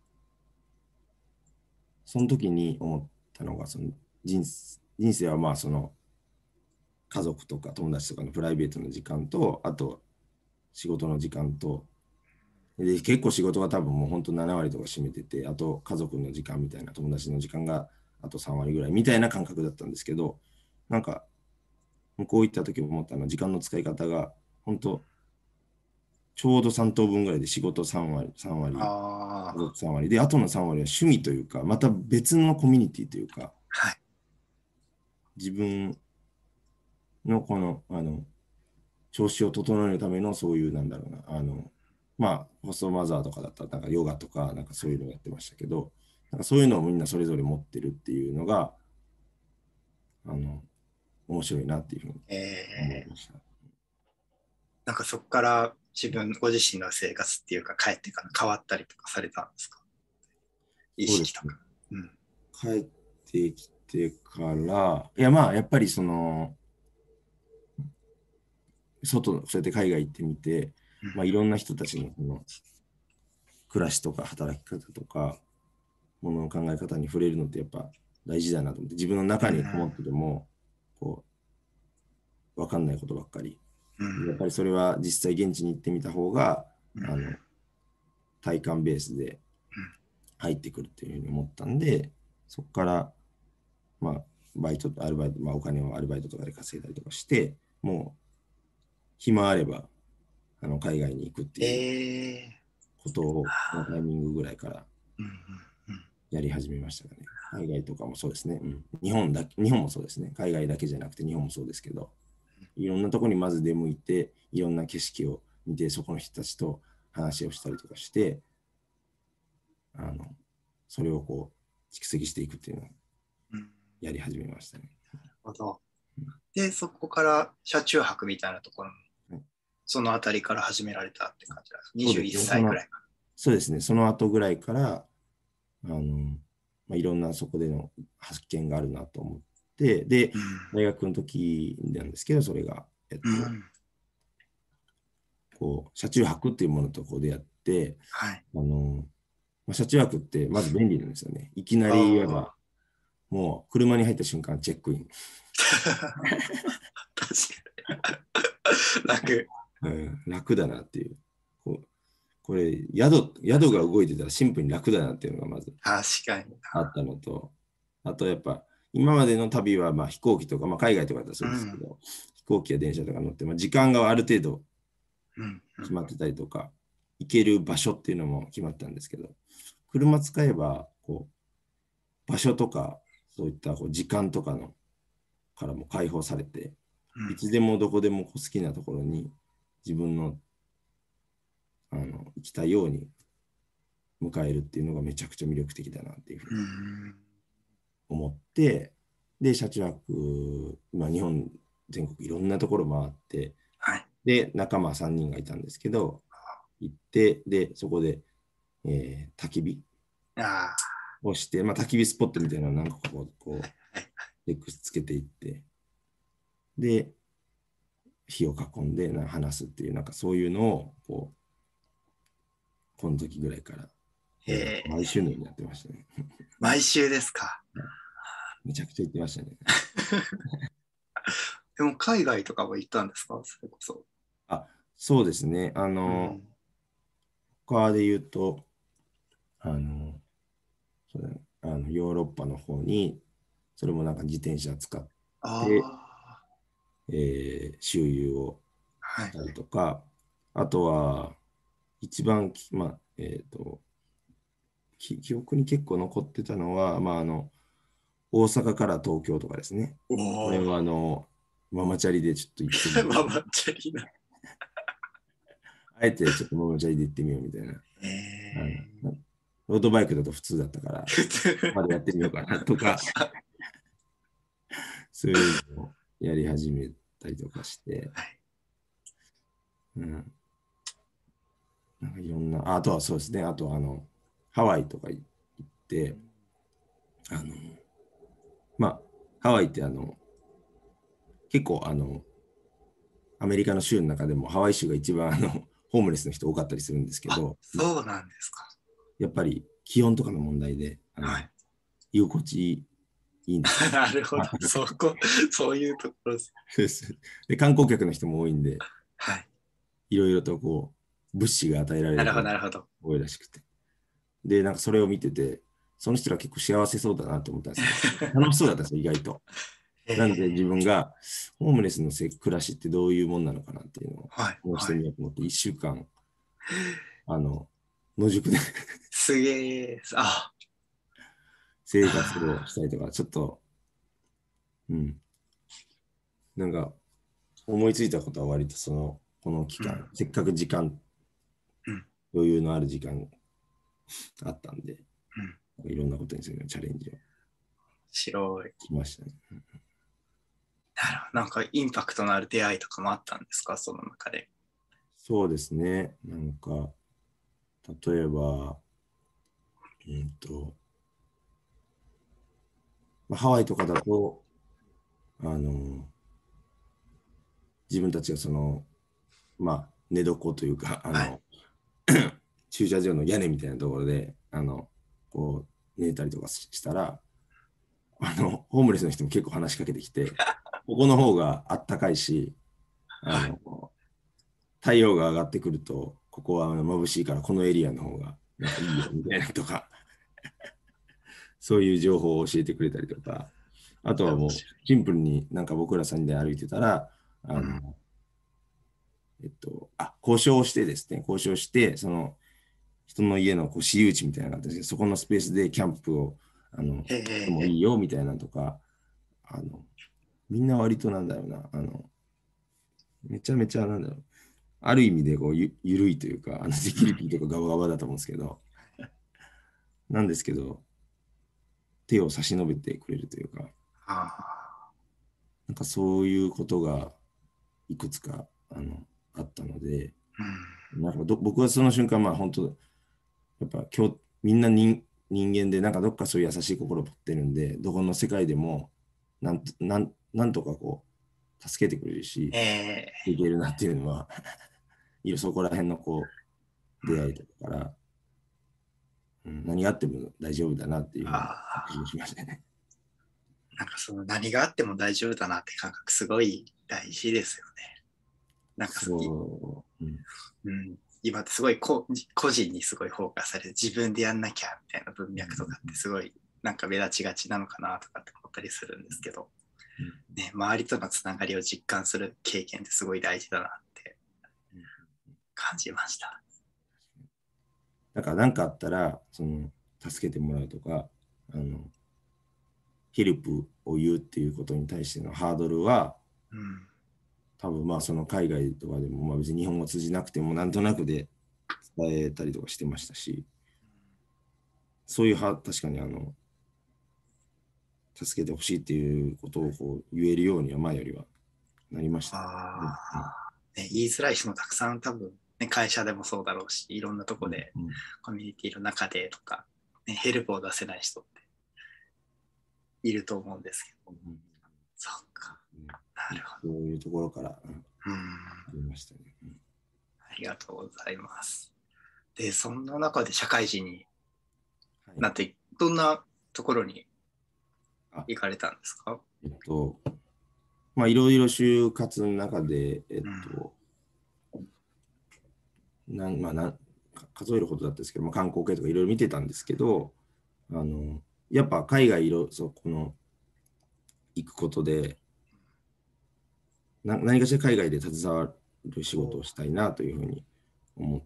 その時に思ったのが、その人生はその家族とか友達とかのプライベートの時間と、あと仕事の時間と、で結構仕事が多分もう本当7割とか占めてて、あと家族の時間みたいな、友達の時間があと3割ぐらいみたいな感覚だったんですけど、なんか向こう行った時思ったのは、時間の使い方が本当ちょうど3等分ぐらいで仕事3割、3割、家ああ、 族3割で、あとの3割は趣味というか、また別のコミュニティというか、 はい。 自分の調子を整えるためのそういう、なんだろうな、ホストマザーとかだったら、なんかヨガとか、なんかそういうのをやってましたけど、なんかそういうのをみんなそれぞれ持ってるっていうのが、あの、面白いなっていうふうに思いえー、 ました。 なんかそこからご自身の生活っていうか帰ってから変わったりとかされたんですか？意そうですね。 識とか。うん。 帰ってきてから、やっぱりそうやって海外行ってみて、いろんな人たちのその暮らしとか働き方とか、ものの考え方に触れるのってやっぱ大事だなと思って、自分の中うん。 にこもってても、こ分かんないことばっかり。 うん。 やっぱりそれは実際現地に行ってみた方が、 うん。 あの、体感ベースで入ってくるっていうふうに思ったんで、そこから、まあ、アルバイト、お金をアルバイトとかで稼いだりとかして、 もう暇あれば海外に行くっていうことを、このタイミングぐらいからやり始めましたかね。海外とかもそうですね、日本もそうですね。海外だけじゃなくて日本もそうですけど、いろんなところにまず出向いて、いろんな景色を見て、そこの人たちと話をしたりとかして、それをこう蓄積していくっていうのをやり始めましたね。 なるほど。で、そこから車中泊みたいなところも、そのあたりから始められたって感じなんです。21歳ぐらいから。 そうですね、その後ぐらいから、いろんなそこでの発見があるなと思って、で、大学の時なんですけど、それが、こう車中泊っていうものとこう出会って、車中泊ってまず便利なんですよね。いきなり言えば、もう車に入った瞬間チェックイン。 確かに。 楽だなっていう。これ宿が動いてたらシンプルに楽だなっていうのがまずあったのと、あとやっぱ今までの旅は飛行機とか、海外とかだったらそうですけど、飛行機や電車とか乗って、時間がある程度決まってたりとか、行ける場所っていうのも決まったんですけど、車使えばこう場所とかそういったこう時間とかのからも解放されて、いつでもどこでも好きなところに自分の行きたいように迎えるっていうのがめちゃくちゃ魅力的だなっていうふうに思って、で、車中泊、日本全国いろんなところ回って、で、仲間3人がいたんですけど、行って、で、そこで、焚き火をして、焚き火スポットみたいなのを何個かこう、レックスつけていって、で、火を囲んで話すっていう、そういうのを、この時ぐらいから、毎週のようにやってましたね。 毎週ですか。 めちゃくちゃ行ってましたね。 でも海外とかも行ったんですか、それこそ。 そうですね。他で言うと、ヨーロッパの方に、それも自転車使って、周遊をしたりとか、あとは、一番記憶に結構残ってたのは、大阪から東京とかですね。これはママチャリでちょっと行ってみよう。ママチャリな。あえてちょっとママチャリで行ってみようみたいな。ロードバイクだと普通だったから、まだやってみようかなとか、そういうのをやり始めたりとかして、いろんな、あとはそうですね、あとハワイとか行って、ハワイって結構アメリカの州の中でもハワイ州が一番ホームレスの人多かったりするんですけど、 そうなんですか。 やっぱり気温とかの問題で、居心地いいんです。 なるほど、そういうところです。で、観光客の人も多いんで、いろいろとこう、物資が与えられる人多いらしくて。で、それを見てて、その人ら結構幸せそうだなと思ったんですよ。楽しそうだったんですよ、意外と。なので自分がホームレスの暮らしってどういうもんなのかなっていうのをしてみようと思って、1週間、野宿ですげえ、 生活をしたりとか、ちょっと、思いついたことは割とこの期間、せっかく余裕のある時間があったんで、いろんなことにするチャレンジをしましたね。 インパクトのある出会いとかもあったんですか、その中で。 そうですね。例えば、ハワイとかだと、自分たちが寝床というか、駐車場の屋根みたいなところで、こう、寝たりとかしたら、ホームレスの人も結構話しかけてきて、ここの方があったかいし、太陽が上がってくると、ここは眩しいから、このエリアの方がいいよみたいなとか、そういう情報を教えてくれたりとか、あとはもうシンプルに僕ら3人で歩いてたら、 交渉をしてですね、交渉して、その人の家のこう私有地みたいなのがあったんですけど、そこのスペースでキャンプをしてもいいよみたいなのとか、みんな割となんだろうな、めちゃめちゃなんだろう、ある意味でこうゆるいというか、セキュリティとかガバガバだと思うんですけど、なんですけど、手を差し伸べてくれるというか、なんかそういうことがいくつかあったので、なんか僕はその瞬間、まあ本当、やっぱみんな人間で、なんかどっかそういう優しい心を持ってるんで、どこの世界でもなんとかこう、助けてくれるし、いけるなっていうのは、そこら辺のこう、出会いとかから、何があっても大丈夫だなっていうふうに気がしましたね。 なんかその何があっても大丈夫だなって感覚すごい大事ですよね。なんかそう、 今ってすごい個人にすごいフォーカスされて自分でやんなきゃみたいな文脈とかってすごいなんか目立ちがちなのかなとかって思ったりするんですけど、ね、周りとのつながりを実感する経験ってすごい大事だなって感じました。 だから何かあったら助けてもらうとかヘルプを言うっていうことに対してのハードルは、多分まあその海外とかでも、まあ、別に日本語通じなくてもなんとなくで伝えたりとかしてましたし、そういう確かに助けてほしいっていうことをこう言えるようには前よりはなりました。 言いづらい人もたくさん多分、ね、会社でもそうだろうし、いろんなとこで、コミュニティの中でとか、ね、ヘルプを出せない人っていると思うんですけど。そっか。なるほど。そういうところからありましたね。 ありがとうございます。で、そんな中で社会人になって、どんなところに行かれたんですか？ まあ、いろいろ就活の中で、数えるほどだったんですけど、観光系とかいろいろ見てたんですけど、やっぱ海外行くことで、何かしら海外で携わる仕事をしたいなというふうに思って、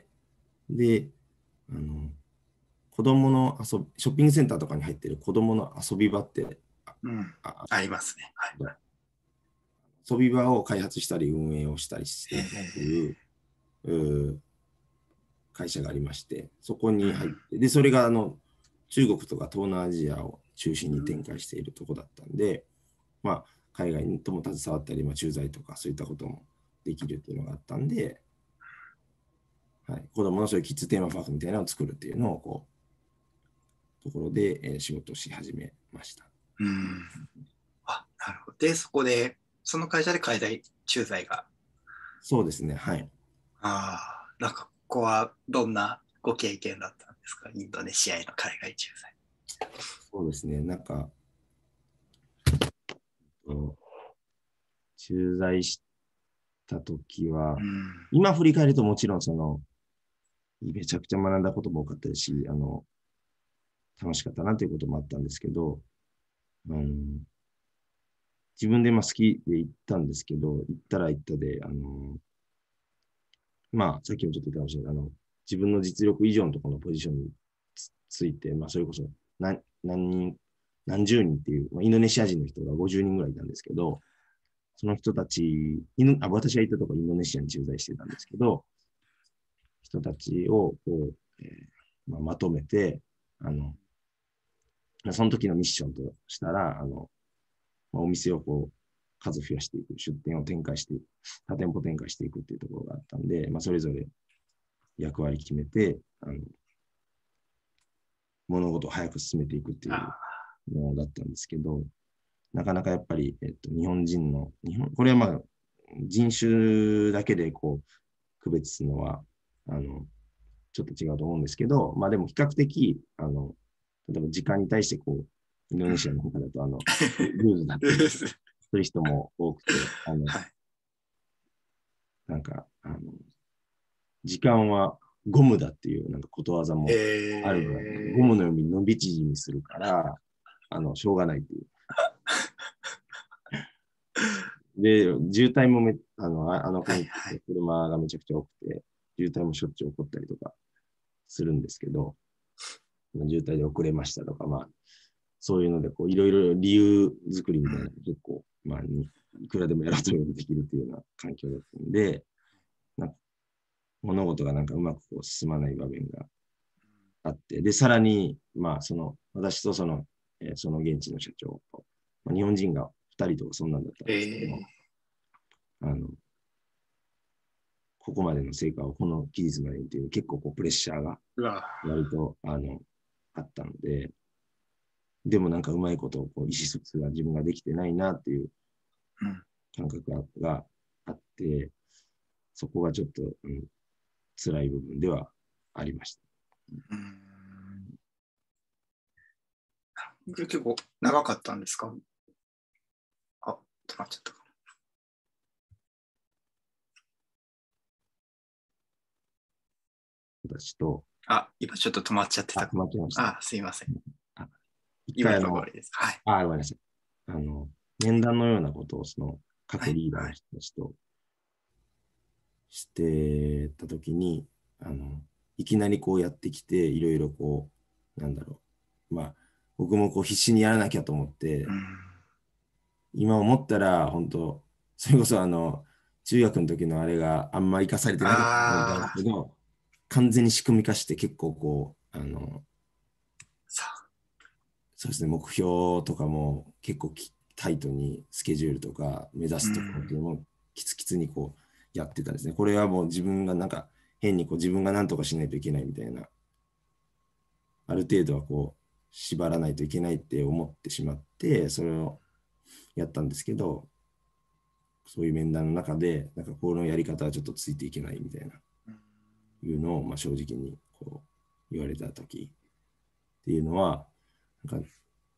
で、子供のショッピングセンターとかに入ってる子供の遊び場って、 ありますね。 遊び場を開発したり運営をしたりしているという会社がありまして、そこに入って、で、それが中国とか東南アジアを中心に展開しているところだったんで、まあ、海外とも携わったり、駐在とかそういったこともできるっていうのがあったんで、子供のそういうキッズテーマパークみたいなのを作るっていうのをところで、仕事をし始めました。 なるほど。で、そこで、その会社で海外駐在が。 そうですね、はい。 なんかここはどんなご経験だったんですか？インドネシアへの海外駐在。 そうですね、なんか、駐在した時は、今振り返るともちろんめちゃくちゃ学んだことも多かったですし、楽しかったなということもあったんですけど、自分で好きで行ったんですけど、行ったら行ったで、さっきもちょっと言ったかもしれない、自分の実力以上のところのポジションについて、それこそ何十人っていう、インドネシア人の人が50人ぐらいいたんですけど、その人たち、私が行ったところインドネシアに駐在してたんですけど、人たちをまとめて、その時のミッションとしたら、お店を数増やしていく、出店を展開して、多店舗展開していくっていうところがあったんで、それぞれ役割決めて、物事を早く進めていくっていうのだったんですけど、なかなかやっぱり、日本人の、これは人種だけで区別するのは、ちょっと違うと思うんですけど、でも比較的、例えば時間に対してインドネシアの他だと、ルーズだったりする人も多くて、なんか、時間はゴムだっていうことわざもあるぐらい、ゴムのように伸び縮みするから、しょうがないっていう。 で、渋滞もあの国っはいはい。 て車がめちゃくちゃ多くて、渋滞もしょっちゅう起こったりとかするんですけど、渋滞で遅れましたとか、まあ、そういうので、こう、いろいろ理由作りみたいなのが結構、まあ、いくらでもやろうと思えばできるっていうような環境だったんで、なんか物事がなんかうまくこう進まない場面があって、で、さらに、まあ、私とその現地の社長と、まあ、日本人が2人とかそんなんだったんですけど、あの、ここまでの成果をこの期日までにっていう結構こうプレッシャーがうわ。 割とあったので、でもなんかうまいことをこう意思疎通が自分ができてないなっていううん。 感覚があって、そこがちょっと、辛い部分ではありました。 うん。結構長かったんですか？あ、止まっちゃったか私と、 な。あ、今ちょっと止まっちゃってた止か。 まっちゃいました。 あ、すいません。 あ一今回のところです。はい。 ごめんなさい。面談のようなことをはい。 各リーダーはい。 の人たちとしてたときに、いきなりこうやってきて、いろいろこう、なんだろう。まあ、僕もこう必死にやらなきゃと思って、 うん。 今思ったら、本当それこそ中学の時のあれがあんまり生かされてないかもしれないですああ、 けど、完全に仕組み化して結構こう、 さあ。 そうですね、目標とかも結構タイトにスケジュールとか目指うすところっていうん。 のもキツキツにこうやってたんですね。これはもう自分がなんか変にこう自分が何とかしないといけないみたいな、ある程度はこう縛らないといけないって思ってしまって、それをやったんですけど、そういう面談の中で、なんかこのやり方はちょっとついていけないみたいな、いうのをまあ正直にこう言われたときっていうのは、なんか、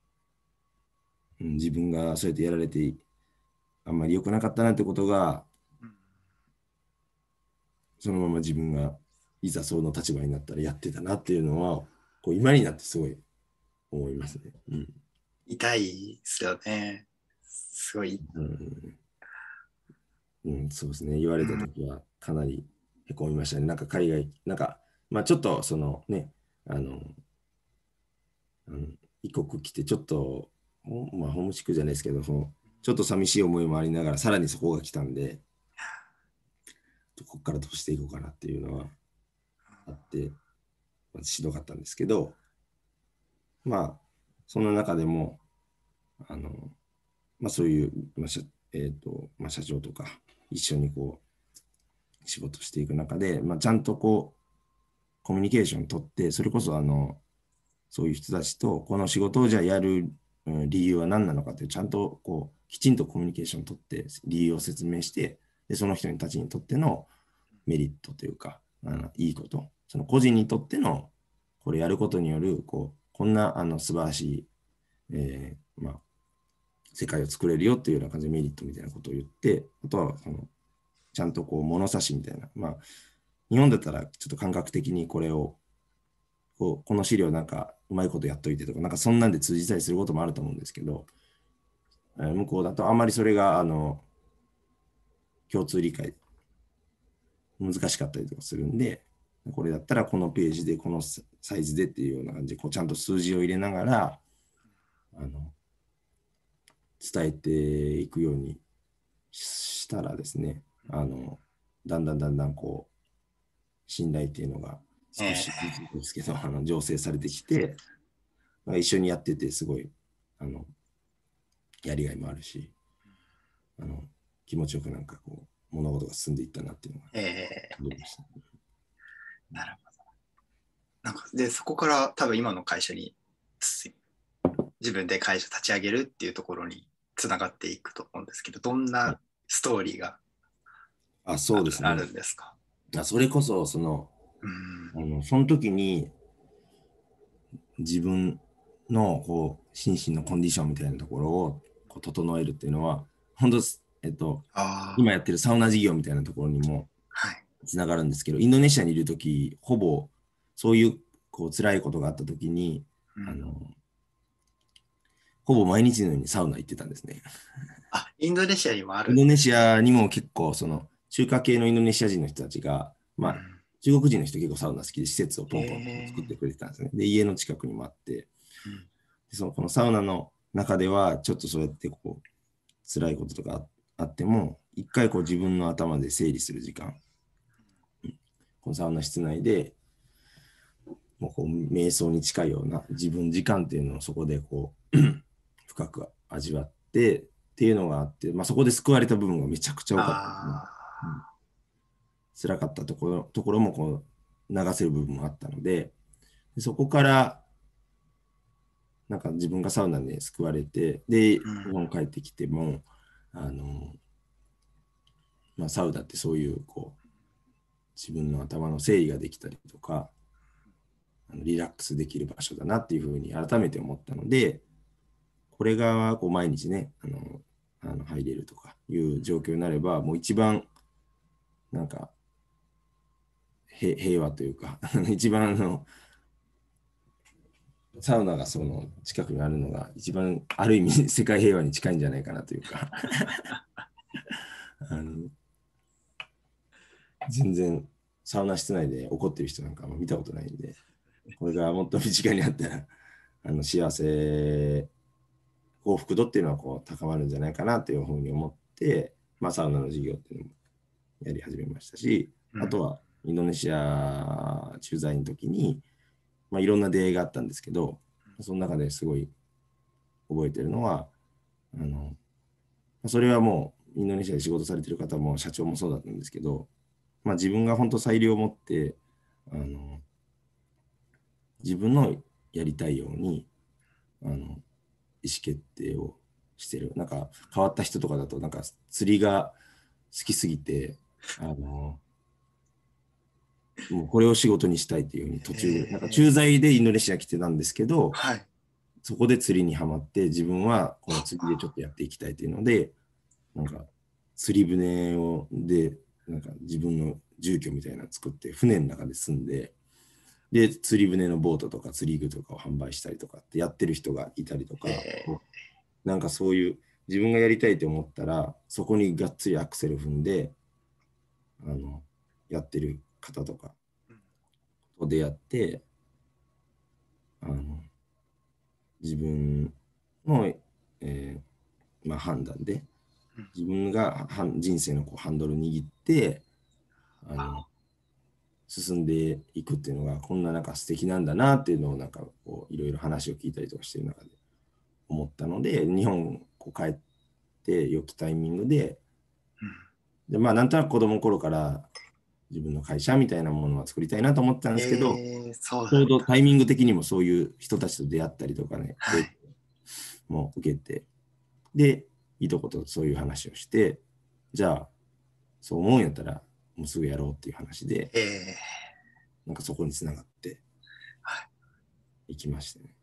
自分がそうやってやられてあんまり良くなかったなってことが、 うん。 そのまま自分がいざその立場になったらやってたなっていうのは、こう今になってすごい思いますね。 痛いですよね。すごい。 うんそうですね。言われたうん。 ときはかなりへこみましたね。なんか海外、なんか、まあちょっとそのね、あの、あの異国来てちょっと、まあホームシックじゃないですけど、ちょっと寂しい思いもありながら、さらにそこが来たんで、ここからどうしていこうかなっていうのはあって、しんどかったんですけど、まあ、その中でも、あの、まあ、そういう、まあまあ、社長とか一緒にこう仕事していく中で、まあ、ちゃんとこうコミュニケーションを取って、それこそそういう人たちとこの仕事をじゃあやる理由は何なのかってちゃんとこうきちんとコミュニケーションを取って理由を説明して、でその人たちにとってのメリットというか、いいこと、その個人にとってのこれやることによるこんな素晴らしい、まあ、世界を作れるよっていうような感じでメリットみたいなことを言って、あとはちゃんとこう物差しみたいな、まあ、日本だったらちょっと感覚的にこれをこの資料なんかうまいことやっといてとか、なんかそんなんで通じたりすることもあると思うんですけど、向こうだとあんまりそれが共通理解難しかったりとかするんで、これだったらこのページでこのサイズでっていうような感じでこうちゃんと数字を入れながらあの伝えていくようにしたらですね、だんだんこう、信頼っていうのが少しずつですけど、醸成されてきて、一緒にやってて、すごい、あの、やりがいもあるし、あの、気持ちよくなんかこう、物事が進んでいったなっていうのがありました。 なるほど。なんかで、そこから多分今の会社に自分で会社立ち上げるっていうところにつながっていくと思うんですけど、どんはい、 なストーリーがそうですあるね。 んですか？ それこそ、 うん。 その時に自分のこう心身のコンディションみたいなところをこう整えるっていうのは、本当、 あ今やってるサウナ事業みたいなところにもあ、はい。 つながるんですけど、インドネシアにいるとき、ほぼそういうこう辛いことがあったときに、 うん。 ほぼ毎日のようにサウナ行ってたんですね。 あ、 インドネシアにもあるんインドネですね。 シアにも結構、中華系のインドネシア人の人たちが、まあ、中国人の人結構サウナ好きで施設をポンポン作ってくれてたんですね。で、家の近くにもあって、でこのサウナの中では、ちょっとそうやってこう、辛いこととかあっても、一回こう自分の頭で整理する時間、このサウナ室内で、もうこう瞑想に近いような自分時間っていうのをそこでこう深く味わってっていうのがあって、まあ、そこで救われた部分がめちゃくちゃ多かったですね。辛かったところもこう流せる部分もあったので、そこからなんか自分がサウナで救われて、で、日本帰ってきても、まあ、サウナってそういうこう自分の頭の整理ができたりとか、リラックスできる場所だなっていうふうに改めて思ったので、これがこう毎日ね、入れるとかいう状況になれば、もう一番なんか平和というか、一番サウナがその近くにあるのが一番ある意味世界平和に近いんじゃないかなというかあの全然サウナ室内で怒ってる人なんかも見たことないんで、これがもっと身近にあったら幸せ幸福度っていうのはこう高まるんじゃないかなというふうに思って、まあ、サウナの授業っていうのもやり始めましたし、あとはインドネシア駐在の時に、まあ、いろんな出会いがあったんですけど、その中ですごい覚えてるのは、それはもうインドネシアで仕事されてる方も社長もそうだったんですけど、まあ、自分が本当裁量を持って自分のやりたいように意思決定をしてる。なんか変わった人とかだとなんか釣りが好きすぎてもうこれを仕事にしたいっていうふうに途中でなんか駐在でインドネシア来てたんですけど、 はい。 そこで釣りにはまって自分はこの釣りでちょっとやっていきたいっていうので、なんか釣り船でなんか自分の住居みたいなの作って船の中で住んで、で釣り船のボートとか釣り具とかを販売したりとかってやってる人がいたりとか、なんかそういう自分がやりたいと思ったらそこにがっつりアクセル踏んでやってる方とかと出会って、あの自分の、まあ、判断で自分が人生のこうハンドル握って進んでいくっていうのがこんななんか素敵なんだなっていうのをなんかこういろいろ話を聞いたりとかしてる中で思ったので、日本こう帰って良きタイミングで、まあなんとなく子供の頃から自分の会社みたいなものは作りたいなと思ってたんですけど、 そうちょうどだったんです。 タイミング的にもそういう人たちと出会ったりとかね、 はい。 もう受けて、で、いとことそういう話をして、じゃあ、そう思うんやったら、もうすぐやろうっていう話で、なんかそこにつながっていきましたね。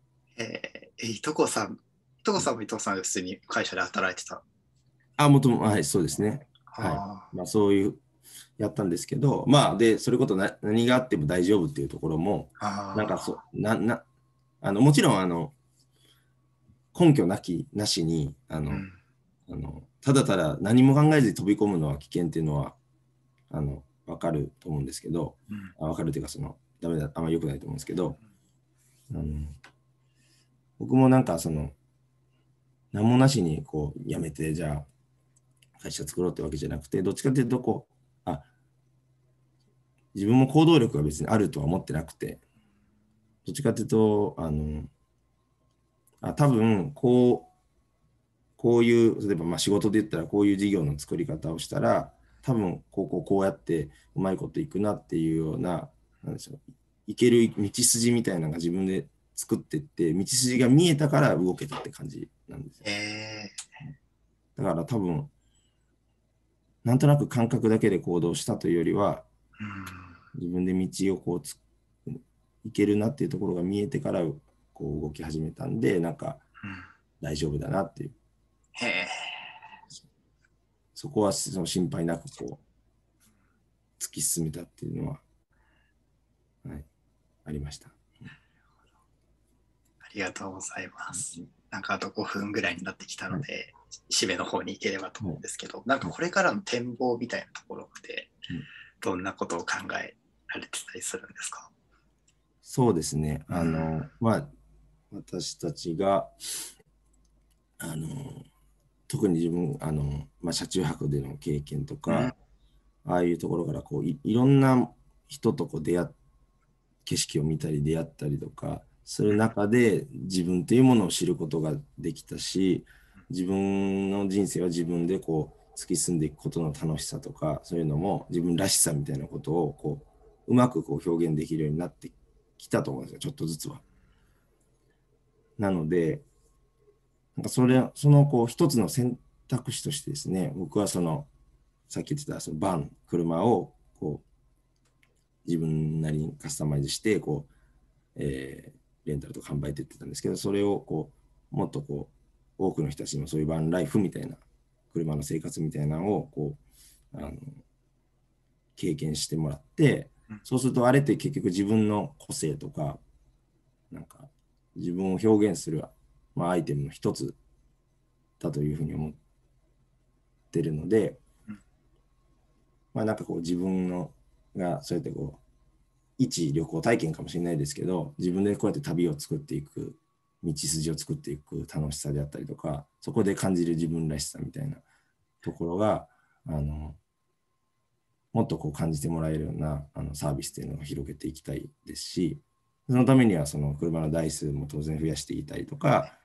いとこさんも伊藤さんが普通に会社で働いてた。 あ、もとも、はい、そうですね。はい。 あまあ、そういう、やったんですけど、まあ、で、それこそ何があっても大丈夫っていうところも、なんかあ、 もちろん、根拠なしに、ただただ何も考えずに飛び込むのは危険っていうのは、わかると思うんですけど、わかるというか、ダメだ、あんまり良くないと思うんですけど、あの僕もなんか、何もなしに、こう、やめて、じゃあ、会社作ろうってわけじゃなくて、どっちかというと、こう、自分も行動力が別にあるとは思ってなくて、どっちかというと、多分、こういう、例えばまあ仕事で言ったらこういう事業の作り方をしたら、多分こうやってうまいこといくなっていうような、なんでしょう、いける道筋みたいなのが自分で作っていって、道筋が見えたから動けたって感じなんですよ。だから多分、なんとなく感覚だけで行動したというよりは、自分で道をこういけるなっていうところが見えてからこう動き始めたんで、なんか大丈夫だなっていう。そこはその心配なくこう突き進めたっていうのは、はい、ありました。 ありがとうございます。なんかあと5分ぐらいになってきたので、 締めの方に行ければと思うんですけど、なんかこれからの展望みたいなところで、どんなことを考えられてたりするんですか？ そうですね。私たちが、あの、特に自分、車中泊での経験とか、ああいうところからいろんな人と景色を見たり出会ったりとかする中で自分というものを知ることができたし、自分の人生は自分で突き進んでいくことの楽しさとか、そういうのも自分らしさみたいなことをうまく表現できるようになってきたと思うんですよ、ちょっとずつは。なので、なんかその一つの選択肢としてですね、僕はさっき言ってたその車を自分なりにカスタマイズして、レンタルとか販売って言ってたんですけど、それをもっと多くの人たちにもそういうバンライフみたいな、車の生活みたいなのを経験してもらって、そうするとあれって結局自分の個性とか、なんか自分を表現する、アイテムの一つだというふうに思ってるので、なんか自分がそうやって一旅行体験かもしれないですけど、自分でこうやって旅を作っていく、道筋を作っていく楽しさであったりとか、そこで感じる自分らしさみたいなところが、もっと感じてもらえるようなサービスっていうのを広げていきたいですし、そのためにはその車の台数も当然増やしていきたいとか、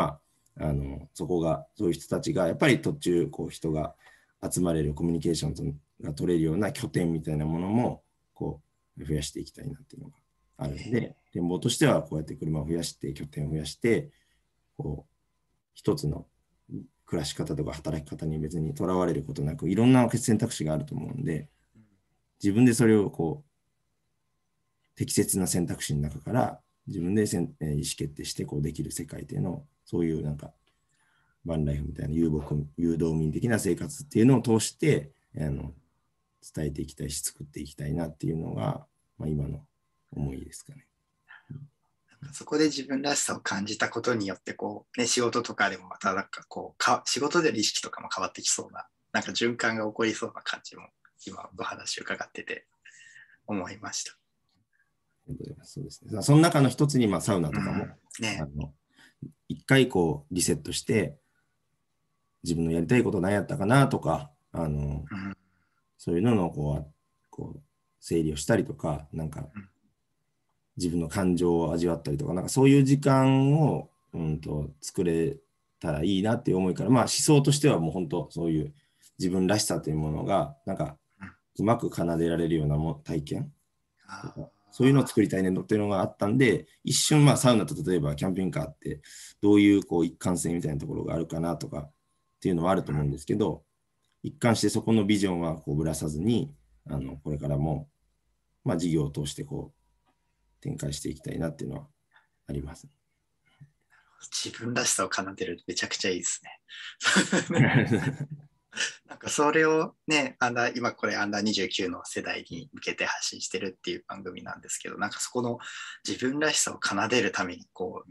そういう人たちがやっぱり途中人が集まれるコミュニケーションが取れるような拠点みたいなものも増やしていきたいなっていうのがあるんで、展望としてはこうやって車を増やして拠点を増やして一つの暮らし方とか働き方に別にとらわれることなくいろんな選択肢があると思うんで、自分でそれを適切な選択肢の中から自分で意思決定してできる世界っていうのを、そういうなんかバンライフみたいな遊導民的な生活っていうのを通して伝えていきたいし作っていきたいなっていうのが、今の思いですかね。 そこで自分らしさを感じたことによって仕事とかでもまたなんか仕事での意識とかも変わってきそうな、なんか循環が起こりそうな感じも今お話を伺ってて思いました。 そうですね。その中の一つにサウナとかも、一回リセットして自分のやりたいこと何やったかなとか、そういうのの整理をしたりとか、なんか自分の感情を味わったりとか、なんかそういう時間を、作れたらいいなっていう思いから、思想としてはもう本当そういう自分らしさというものがなんかうまく奏でられるような体験とか、そういうのを作りたいねっていうのがあったんで、一瞬サウナと例えばキャンピングカーってどういう一貫性みたいなところがあるかなとかっていうのはあると思うんですけど、一貫してそこのビジョンはぶらさずに、これからも事業を通して展開していきたいなっていうのはあります。 自分らしさを奏でるめちゃくちゃいいですね。なんかそれをね、今これアンダー29の世代に向けて発信してるっていう番組なんですけど、なんかそこの自分らしさを奏でるために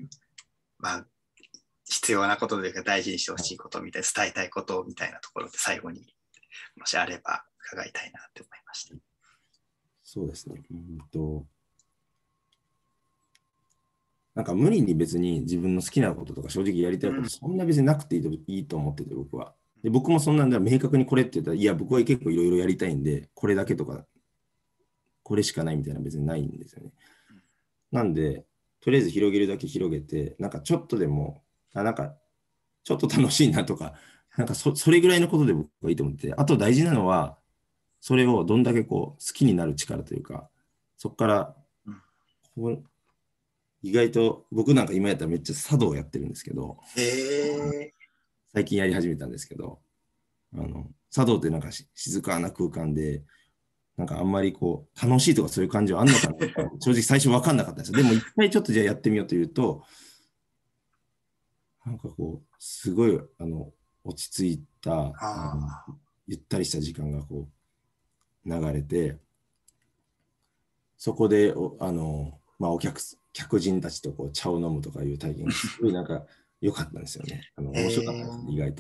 必要なことというか大事にしてほしいことみたいな、伝えたいことみたいなところで最後にもしあれば伺いたいなって思いました。 そうですね。なんか無理に別に自分の好きなこととか正直やりたいことそんな別になくていいと思ってて、僕は。で、僕もそんなんで明確にこれって言ったら、いや、僕は結構いろいろやりたいんで、これだけとか、これしかないみたいな別にないんですよね。なんで、とりあえず広げるだけ広げて、なんかちょっとでも、なんかちょっと楽しいなとか、なんかそれぐらいのことで僕はいいと思ってて、あと大事なのは、それをどんだけ好きになる力というか、そこから意外と僕なんか今やったらめっちゃ茶道やってるんですけど、最近やり始めたんですけど、茶道ってなんか静かな空間で、なんかあんまり楽しいとかそういう感じはあんのかな正直最初分かんなかったんですよ。でも一回ちょっとじゃあやってみようというと、なんかすごい落ち着いたゆったりした時間が流れて、そこで客人たちと茶を飲むとかいう体験がすごいなんか良かったんですよね。面白かったです、意外と。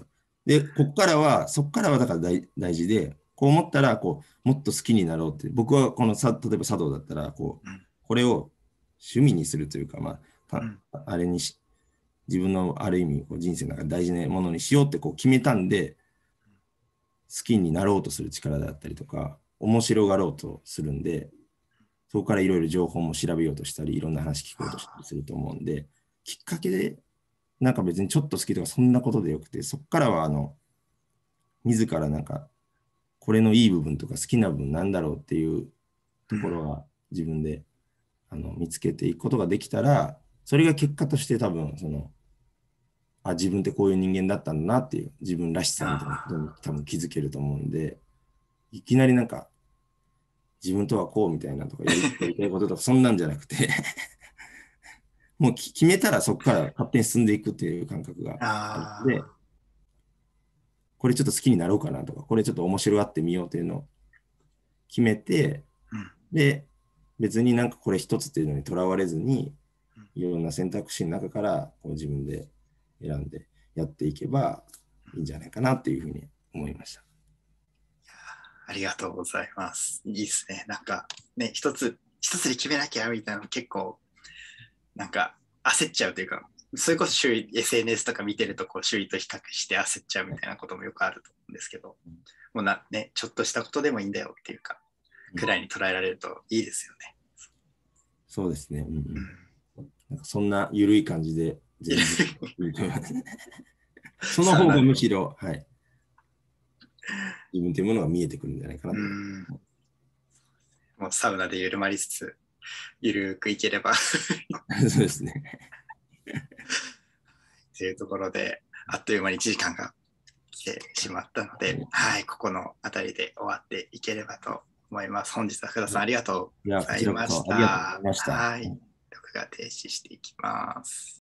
で、そこからはだから大事で、こう思ったら、こう、もっと好きになろうって、僕はこの例えば茶道だったら、こう、 うん。 これを趣味にするというか、まあ、 うん。 あれに自分のある意味、こう人生の中で大事なものにしようってこう決めたんで、好きになろうとする力だったりとか、面白がろうとするんで、そこからいろいろ情報も調べようとしたり、いろんな話聞こうとしたりすると思うんで、きっかけで、なんか別にちょっと好きとかそんなことでよくて、そこからは自らなんか、これのいい部分とか好きな部分なんだろうっていうところが自分で見つけていくことができたら、それが結果として多分、自分ってこういう人間だったんだなっていう自分らしさみたいなことに多分気づけると思うんで、いきなりなんか自分とはこうみたいなとかやりたいこととかそんなんじゃなくてもう決めたらそこから勝手に進んでいくっていう感覚があるので、 あこれちょっと好きになろうかなとか、これちょっと面白がってみようっていうのを決めて、 あ、うん。 で、別になんかこれ一つっていうのにとらわれずに、いろんな選択肢の中からこう自分で選んでやっていけばいいんじゃないかなっていうふうに思いました。 ありがとうございます。いいですね。なんかね、一つで決めなきゃみたいなの結構、なんか焦っちゃうというか、それこそ周囲、SNS とか見てるとこう周囲と比較して焦っちゃうみたいなこともよくあると思うんですけど、もうね、ちょっとしたことでもいいんだよっていうか、くらいに捉えられるといいですよね。 そうですね。うんううん。 ん、なんかそんな緩い感じで全然いいと思います。その方がサウナで。 むしろ、はい、自分というものが見えてくるんじゃないかなうと。 ん。もうサウナで緩まりつつ、ゆるくいければそうですね。 というところで、あっという間に1時間が来てしまったので、はい、ここの辺りで終わっていければと思います。本日は福田さんありがとういや、 ござこちらこいましそありがとうございた。 ました。 はい、録画停止していきます。